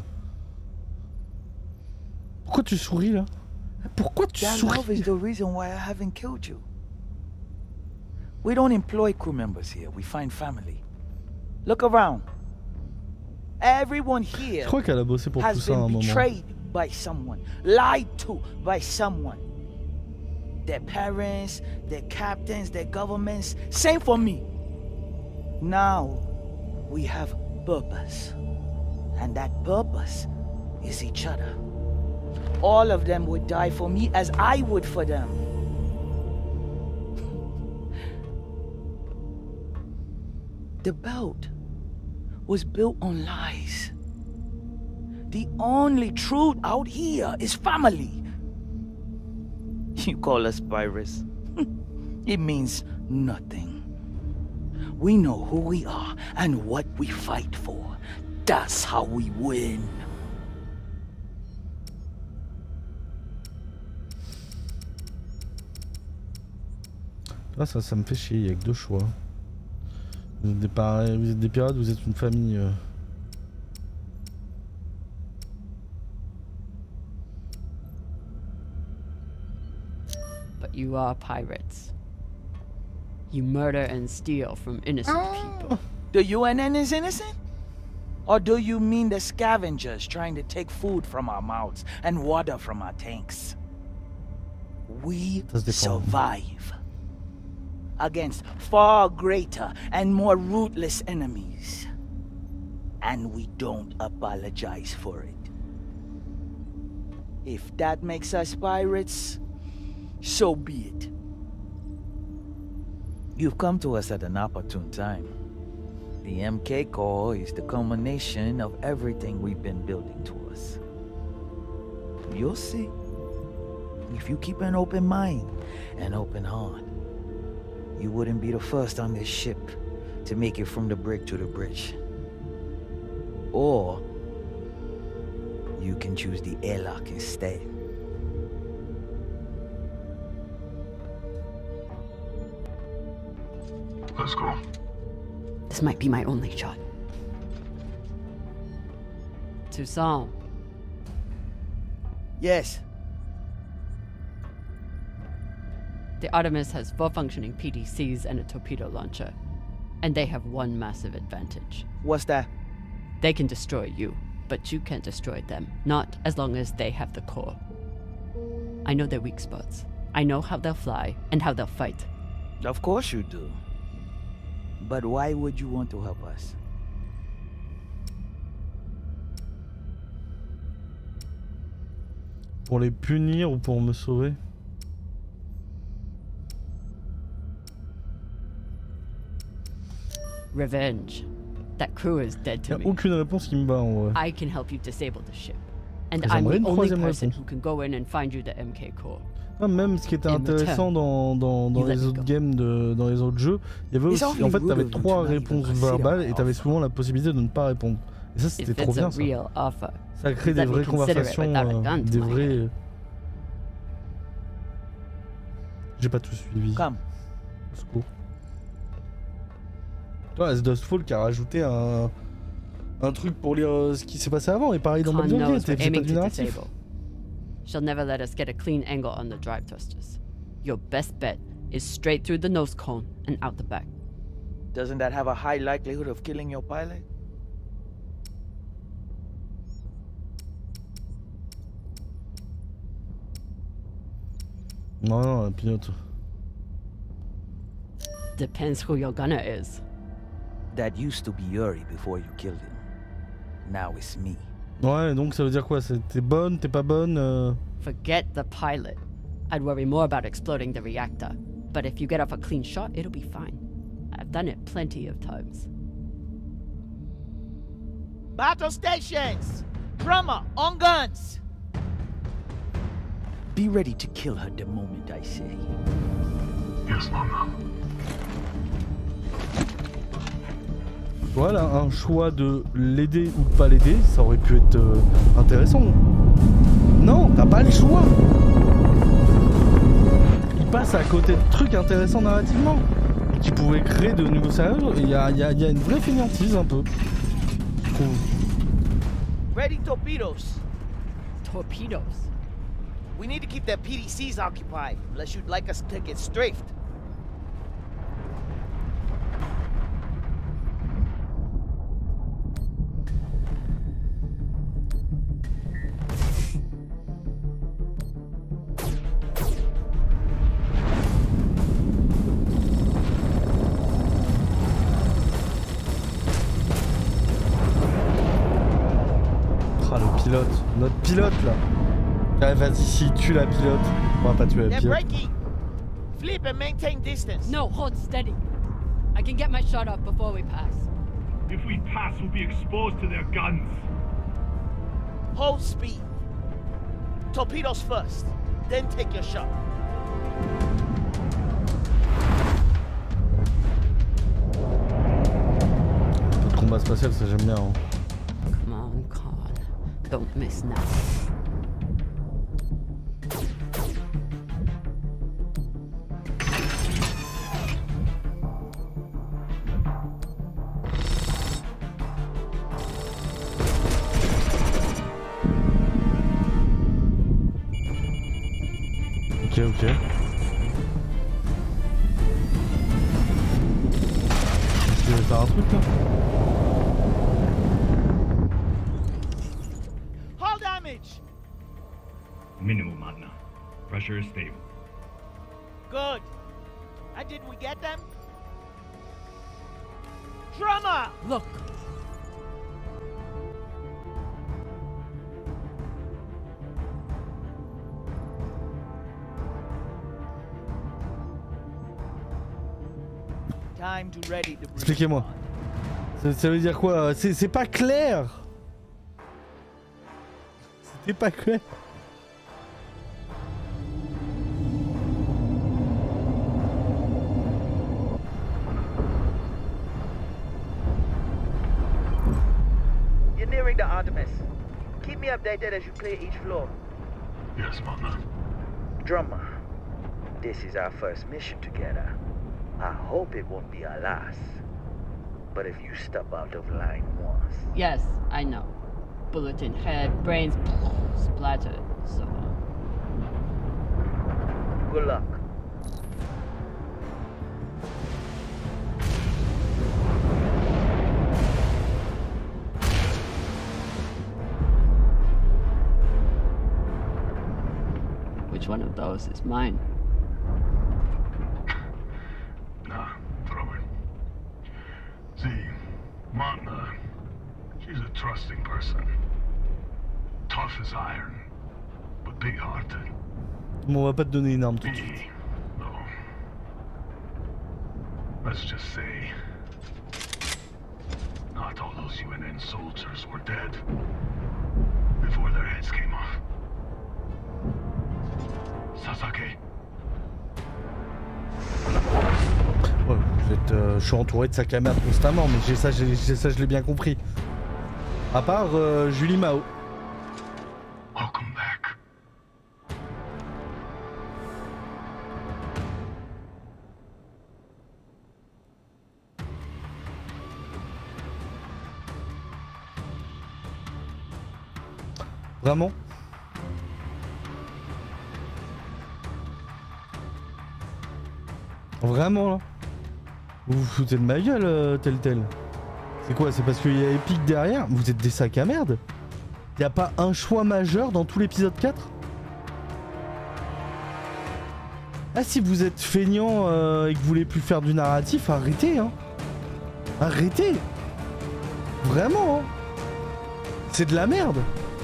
Pourquoi tu souris, là? Pourquoi tu souris? That love is the reason why I haven't killed you. We don't employ crew members here, we find family. Look around. Everyone here Je crois qu'elle a bossé pour tout ça à un moment. Betrayed by someone, lied to by someone. Their parents, their captains, their governments. Same for me. Now, we have purpose. And that purpose is each other. All of them would die for me as I would for them. The belt was built on lies. The only truth out here is family. You call us pirates? It means nothing. We know who we are and what we fight for. That's how we win. Là, ça me fait chier, il n'y a que 2 choix. Vous êtes des pirates, vous êtes une famille. But you are pirates. You murder and steal from innocent people. The UNN is innocent? Or do you mean the scavengers trying to take food from our mouths and water from our tanks? We survive against far greater and more ruthless enemies. And we don't apologize for it. If that makes us pirates, so be it. You've come to us at an opportune time. The MK Corps is the culmination of everything we've been building towards. You'll see. If you keep an open mind and open heart, you wouldn't be the first on this ship to make it from the brig to the bridge. Or you can choose the airlock instead. Let's go. This might be my only shot. Toussaint. Yes. The Artemis has 4 functioning PDCs and a torpedo launcher. And they have one massive advantage. What's that? They can destroy you, but you can't destroy them. Not as long as they have the core. I know their weak spots. I know how they'll fly and how they'll fight. Of course you do. But why would you want to help us? Pour les punir ou pour me sauver? Revenge. That crew is dead to me. Aucune réponse qui me bat en vrai. I can help you disable the ship. And I'm the only person who can go in and find you the MK core. Ah, même ce qui était intéressant dans les autres games, dans les autres jeux, il y avait aussi, en fait, t'avais 3 réponses verbales et t'avais souvent la possibilité de ne pas répondre. Et ça, c'était trop bien, ça. Ça crée des vraies conversations, des vrais... J'ai pas tout suivi. Au secours. Toi, As Dust Fall qui a rajouté un truc pour lire ce qui s'est passé avant, et pareil dans Baldur's Gate, c'est pas du narratif. She'll never let us get a clean angle on the drive thrusters. Your best bet is straight through the nose cone and out the back. Doesn't that have a high likelihood of killing your pilot? Non, un pilote. Depends who your gunner is. That used to be Yuri before you killed him. Now it's me. Ouais, donc ça veut dire quoi? T'es bonne, t'es pas bonne? Forget the pilot. I'd worry more about exploding the reactor. But if you get off a clean shot, it'll be fine. I've done it plenty of times. Battle stations! Drummer, on guns! Be ready to kill her the moment I say. Yes, Mama. Voilà, un choix de l'aider ou de pas l'aider, ça aurait pu être intéressant. Non, t'as pas le choix. Il passe à côté de trucs intéressants narrativement, qui pouvaient créer de nouveaux scénarios. Il y a une vraie fainéantise un peu, je trouve. Ready torpedoes. Torpedoes? We need to keep their PDCs occupied, unless you'd like us to get strafed. Notre pilote là. Ah, vas-y, si tue la pilote, on va pas tuer la pilote. Flip and maintain distance. No, hold steady. I can get my shot off before we pass. If we pass, we'll be exposed to their guns. Hold speed. Torpedoes first, then take your shot. Le combat spatial, ça j'aime bien. Hein. Come on, Khan. Don't miss now. Ok, ok. Je vais faire un truc là. Hull damage! Minimal, Magna. Pressure is stable. Good. And did we get them? Drummer! Look. Time to ready the Expliquez-moi. Ça veut dire quoi? C'est pas clair. C'était pas clair. You're nearing the Artemis. Keep me updated as you clear each floor. Yes, Mama. Drummer, this is our first mission together. I hope it won't be our last. But if you step out of line once... Yes, I know. Bullet in head, brains splattered, so on. Good luck. Which one of those is mine? Nah, throw it. See, Magna, she's a trusting person. Tough as iron, but big-hearted. Bon, on va pas te donner une arme tout de suite. No. Let's just say, not all those UNN soldiers were dead before their heads came off. Sasaki. Ouais, je suis entouré de sacs à merde constamment, mais ça je l'ai bien compris. À part Julie Mao. Welcome back. Vraiment? Vraiment là? Vous vous foutez de ma gueule, tel. C'est quoi? C'est parce qu'il y a Epic derrière? Vous êtes des sacs à merde? Y a pas un choix majeur dans tout l'épisode 4? Ah, si vous êtes feignant et que vous voulez plus faire du narratif, arrêtez hein. Arrêtez. Vraiment hein. C'est de la merde.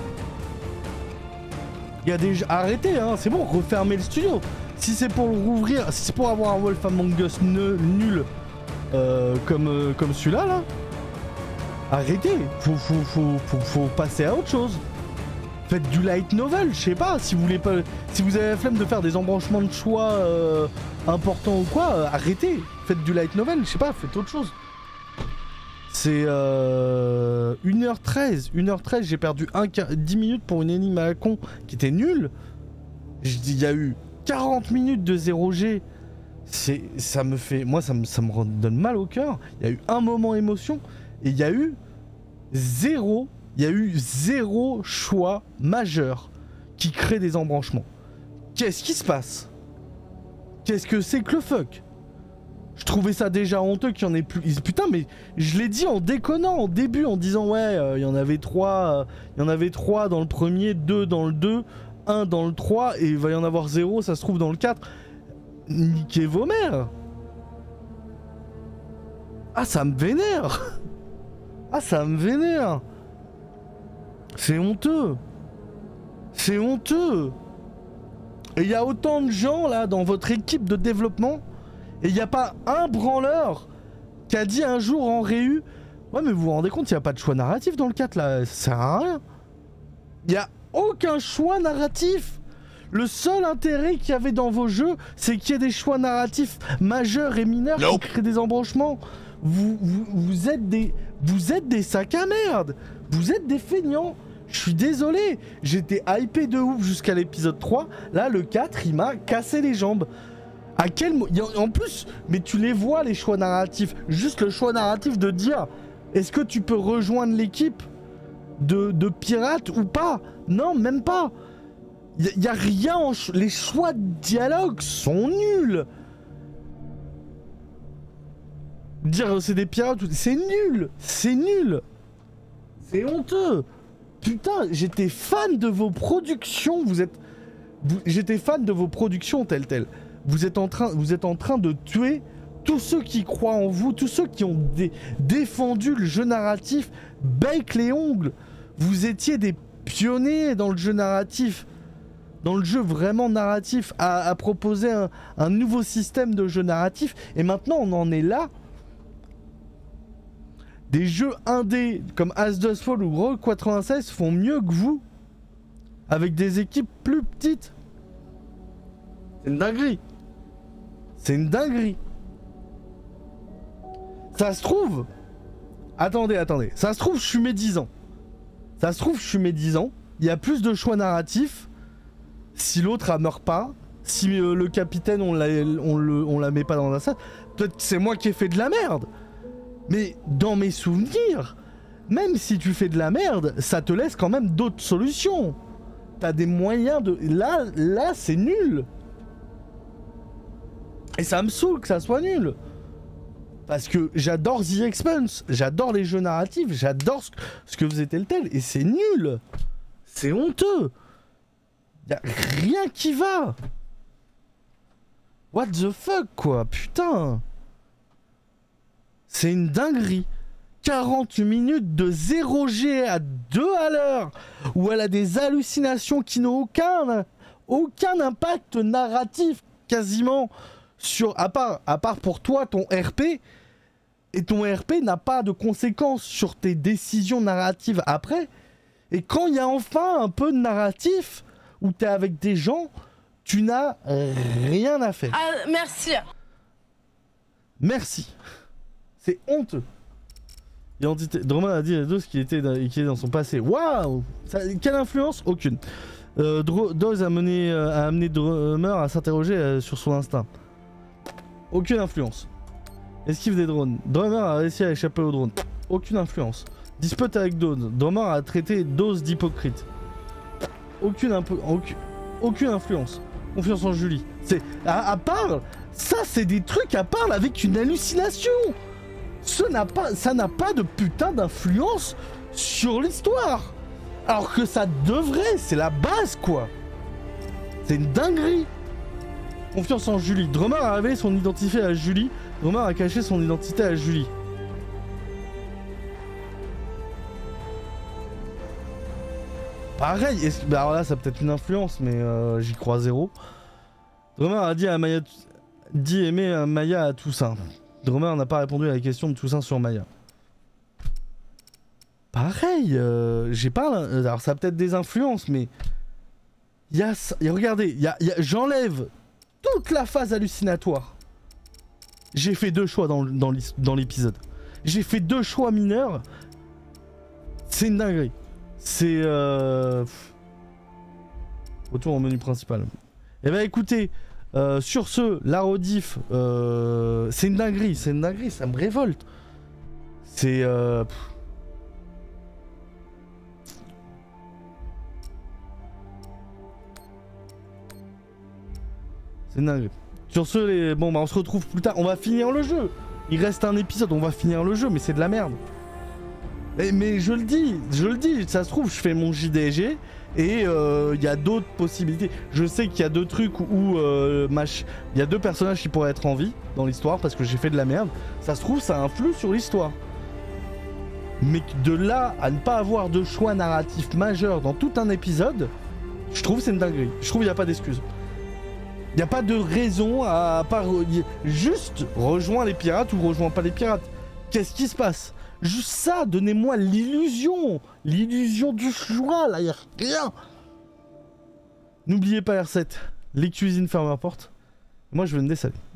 Il y a des... Arrêtez hein, c'est bon, refermez le studio. Si c'est pour le rouvrir, si c'est pour avoir un Wolf Among Us nul comme celui-là, là, arrêtez. Faut passer à autre chose. Faites du light novel, je sais pas. Si vous voulez pas, si vous avez la flemme de faire des embranchements de choix importants ou quoi, arrêtez. Faites du light novel, je sais pas, faites autre chose. C'est 1h13. 1h13, j'ai perdu 10 minutes pour une énigme à la con qui était nulle. Il y a eu 40 minutes de 0G. Ça me fait... Moi, ça me donne mal au cœur. Il y a eu un moment émotion et il y a eu zéro choix majeur qui crée des embranchements. Qu'est-ce qui se passe? Qu'est-ce que c'est que le fuck? Je trouvais ça déjà honteux qu'il y en ait plus. Putain, mais je l'ai dit en déconnant au début, en disant ouais, il y en avait 3 dans le premier, 2 dans le 2, 1 dans le 3, et il va y en avoir 0, ça se trouve dans le 4. Niquez vos mères. Ah, ça me vénère. Ah, ça me vénère. C'est honteux. C'est honteux. Et il y a autant de gens là dans votre équipe de développement. Et il n'y a pas un branleur qui a dit un jour en réu: ouais, mais vous vous rendez compte, il n'y a pas de choix narratif dans le 4 là, ça sert à rien. Il n'y a aucun choix narratif. Le seul intérêt qu'il y avait dans vos jeux, c'est qu'il y ait des choix narratifs majeurs et mineurs qui créent des embranchements. Vous êtes des sacs à merde. Vous êtes des feignants. Je suis désolé. J'étais hypé de ouf jusqu'à l'épisode 3. Là, le 4, il m'a cassé les jambes. À quel en plus, mais tu les vois les choix narratifs. Juste le choix narratif de dire: est-ce que tu peux rejoindre l'équipe de pirates ou pas? Non, même pas. Y a rien en les choix de dialogue sont nuls. Dire c'est des pirates, c'est nul. C'est nul. C'est honteux. Putain, j'étais fan de vos productions. J'étais fan de vos productions telles. Vous êtes en train de tuer tous ceux qui croient en vous, tous ceux qui ont défendu le jeu narratif bec les ongles. Vous étiez des pionniers dans le jeu narratif, dans le jeu vraiment narratif, à proposer un nouveau système de jeu narratif. Et maintenant, on en est là. Des jeux indés comme As Dusk Fall ou Rogue 96 font mieux que vous, avec des équipes plus petites. C'est une dinguerie. C'est une dinguerie. Ça se trouve... Attendez. Ça se trouve, je suis médisant. Il y a plus de choix narratifs. Si l'autre meurt pas, si le capitaine, on la met pas dans la salle, peut-être que c'est moi qui ai fait de la merde. Mais dans mes souvenirs, même si tu fais de la merde, ça te laisse quand même d'autres solutions. T'as des moyens de... Là, c'est nul. Et ça me saoule que ça soit nul. Parce que j'adore The Expanse, j'adore les jeux narratifs, j'adore ce que faisait Telltale, et c'est nul. C'est honteux. Y'a rien qui va. What the fuck, quoi, putain. C'est une dinguerie. 40 minutes de 0G à 2 à l'heure, où elle a des hallucinations qui n'ont aucun impact narratif, quasiment, à part pour toi, ton RP, et ton RP n'a pas de conséquences sur tes décisions narratives après. Et quand il y a enfin un peu de narratif, où t'es avec des gens, tu n'as rien à faire. Ah, merci. Merci. C'est honteux. Identité. Drummer a dit à Dawes qui était dans son passé. Waouh! Quelle influence? Aucune. Dawes a amené Drummer à s'interroger sur son instinct. Aucune influence. Esquive des drones. Drummer a réussi à échapper aux drones. Aucune influence. Dispute avec Dawes. Drummer a traité Dawes d'hypocrite. Aucune influence. Confiance en Julie. C'est à part ça, c'est des trucs à part avec une hallucination. Ça n'a pas de putain d'influence sur l'histoire. Alors que ça devrait, c'est la base quoi. C'est une dinguerie. Confiance en Julie. Drummer a révélé son identité à Julie. Drummer a caché son identité à Julie. Pareil, bah alors là ça peut être une influence, mais j'y crois zéro. Drummer a dit aimer Maya à Toussaint. Drummer n'a pas répondu à la question de Toussaint sur Maya. Pareil, j'ai pas... Alors ça a peut-être des influences, mais... Regardez, j'enlève toute la phase hallucinatoire. J'ai fait 2 choix dans l'épisode. J'ai fait 2 choix mineurs. C'est une dinguerie. C'est... Retour au menu principal. Eh ben écoutez, sur ce, la rediff, c'est une dinguerie, ça me révolte. C'est... C'est une dinguerie. Sur ce, bon bah on se retrouve plus tard, on va finir le jeu. Il reste un épisode, on va finir le jeu, mais c'est de la merde. Mais je le dis, ça se trouve, je fais mon JDG et il y a d'autres possibilités. Je sais qu'il y a 2 trucs où il y a 2 personnages qui pourraient être en vie dans l'histoire parce que j'ai fait de la merde. Ça se trouve, ça influe sur l'histoire. Mais de là à ne pas avoir de choix narratif majeur dans tout un épisode, je trouve c'est une dinguerie. Je trouve qu'il n'y a pas d'excuse. Il n'y a pas de raison à part juste rejoins les pirates ou rejoins pas les pirates. Qu'est-ce qui se passe? Juste ça, donnez-moi l'illusion du choix, là, y'a rien. N'oubliez pas R7, les cuisines ferment la porte. Moi, je vais me dessaler.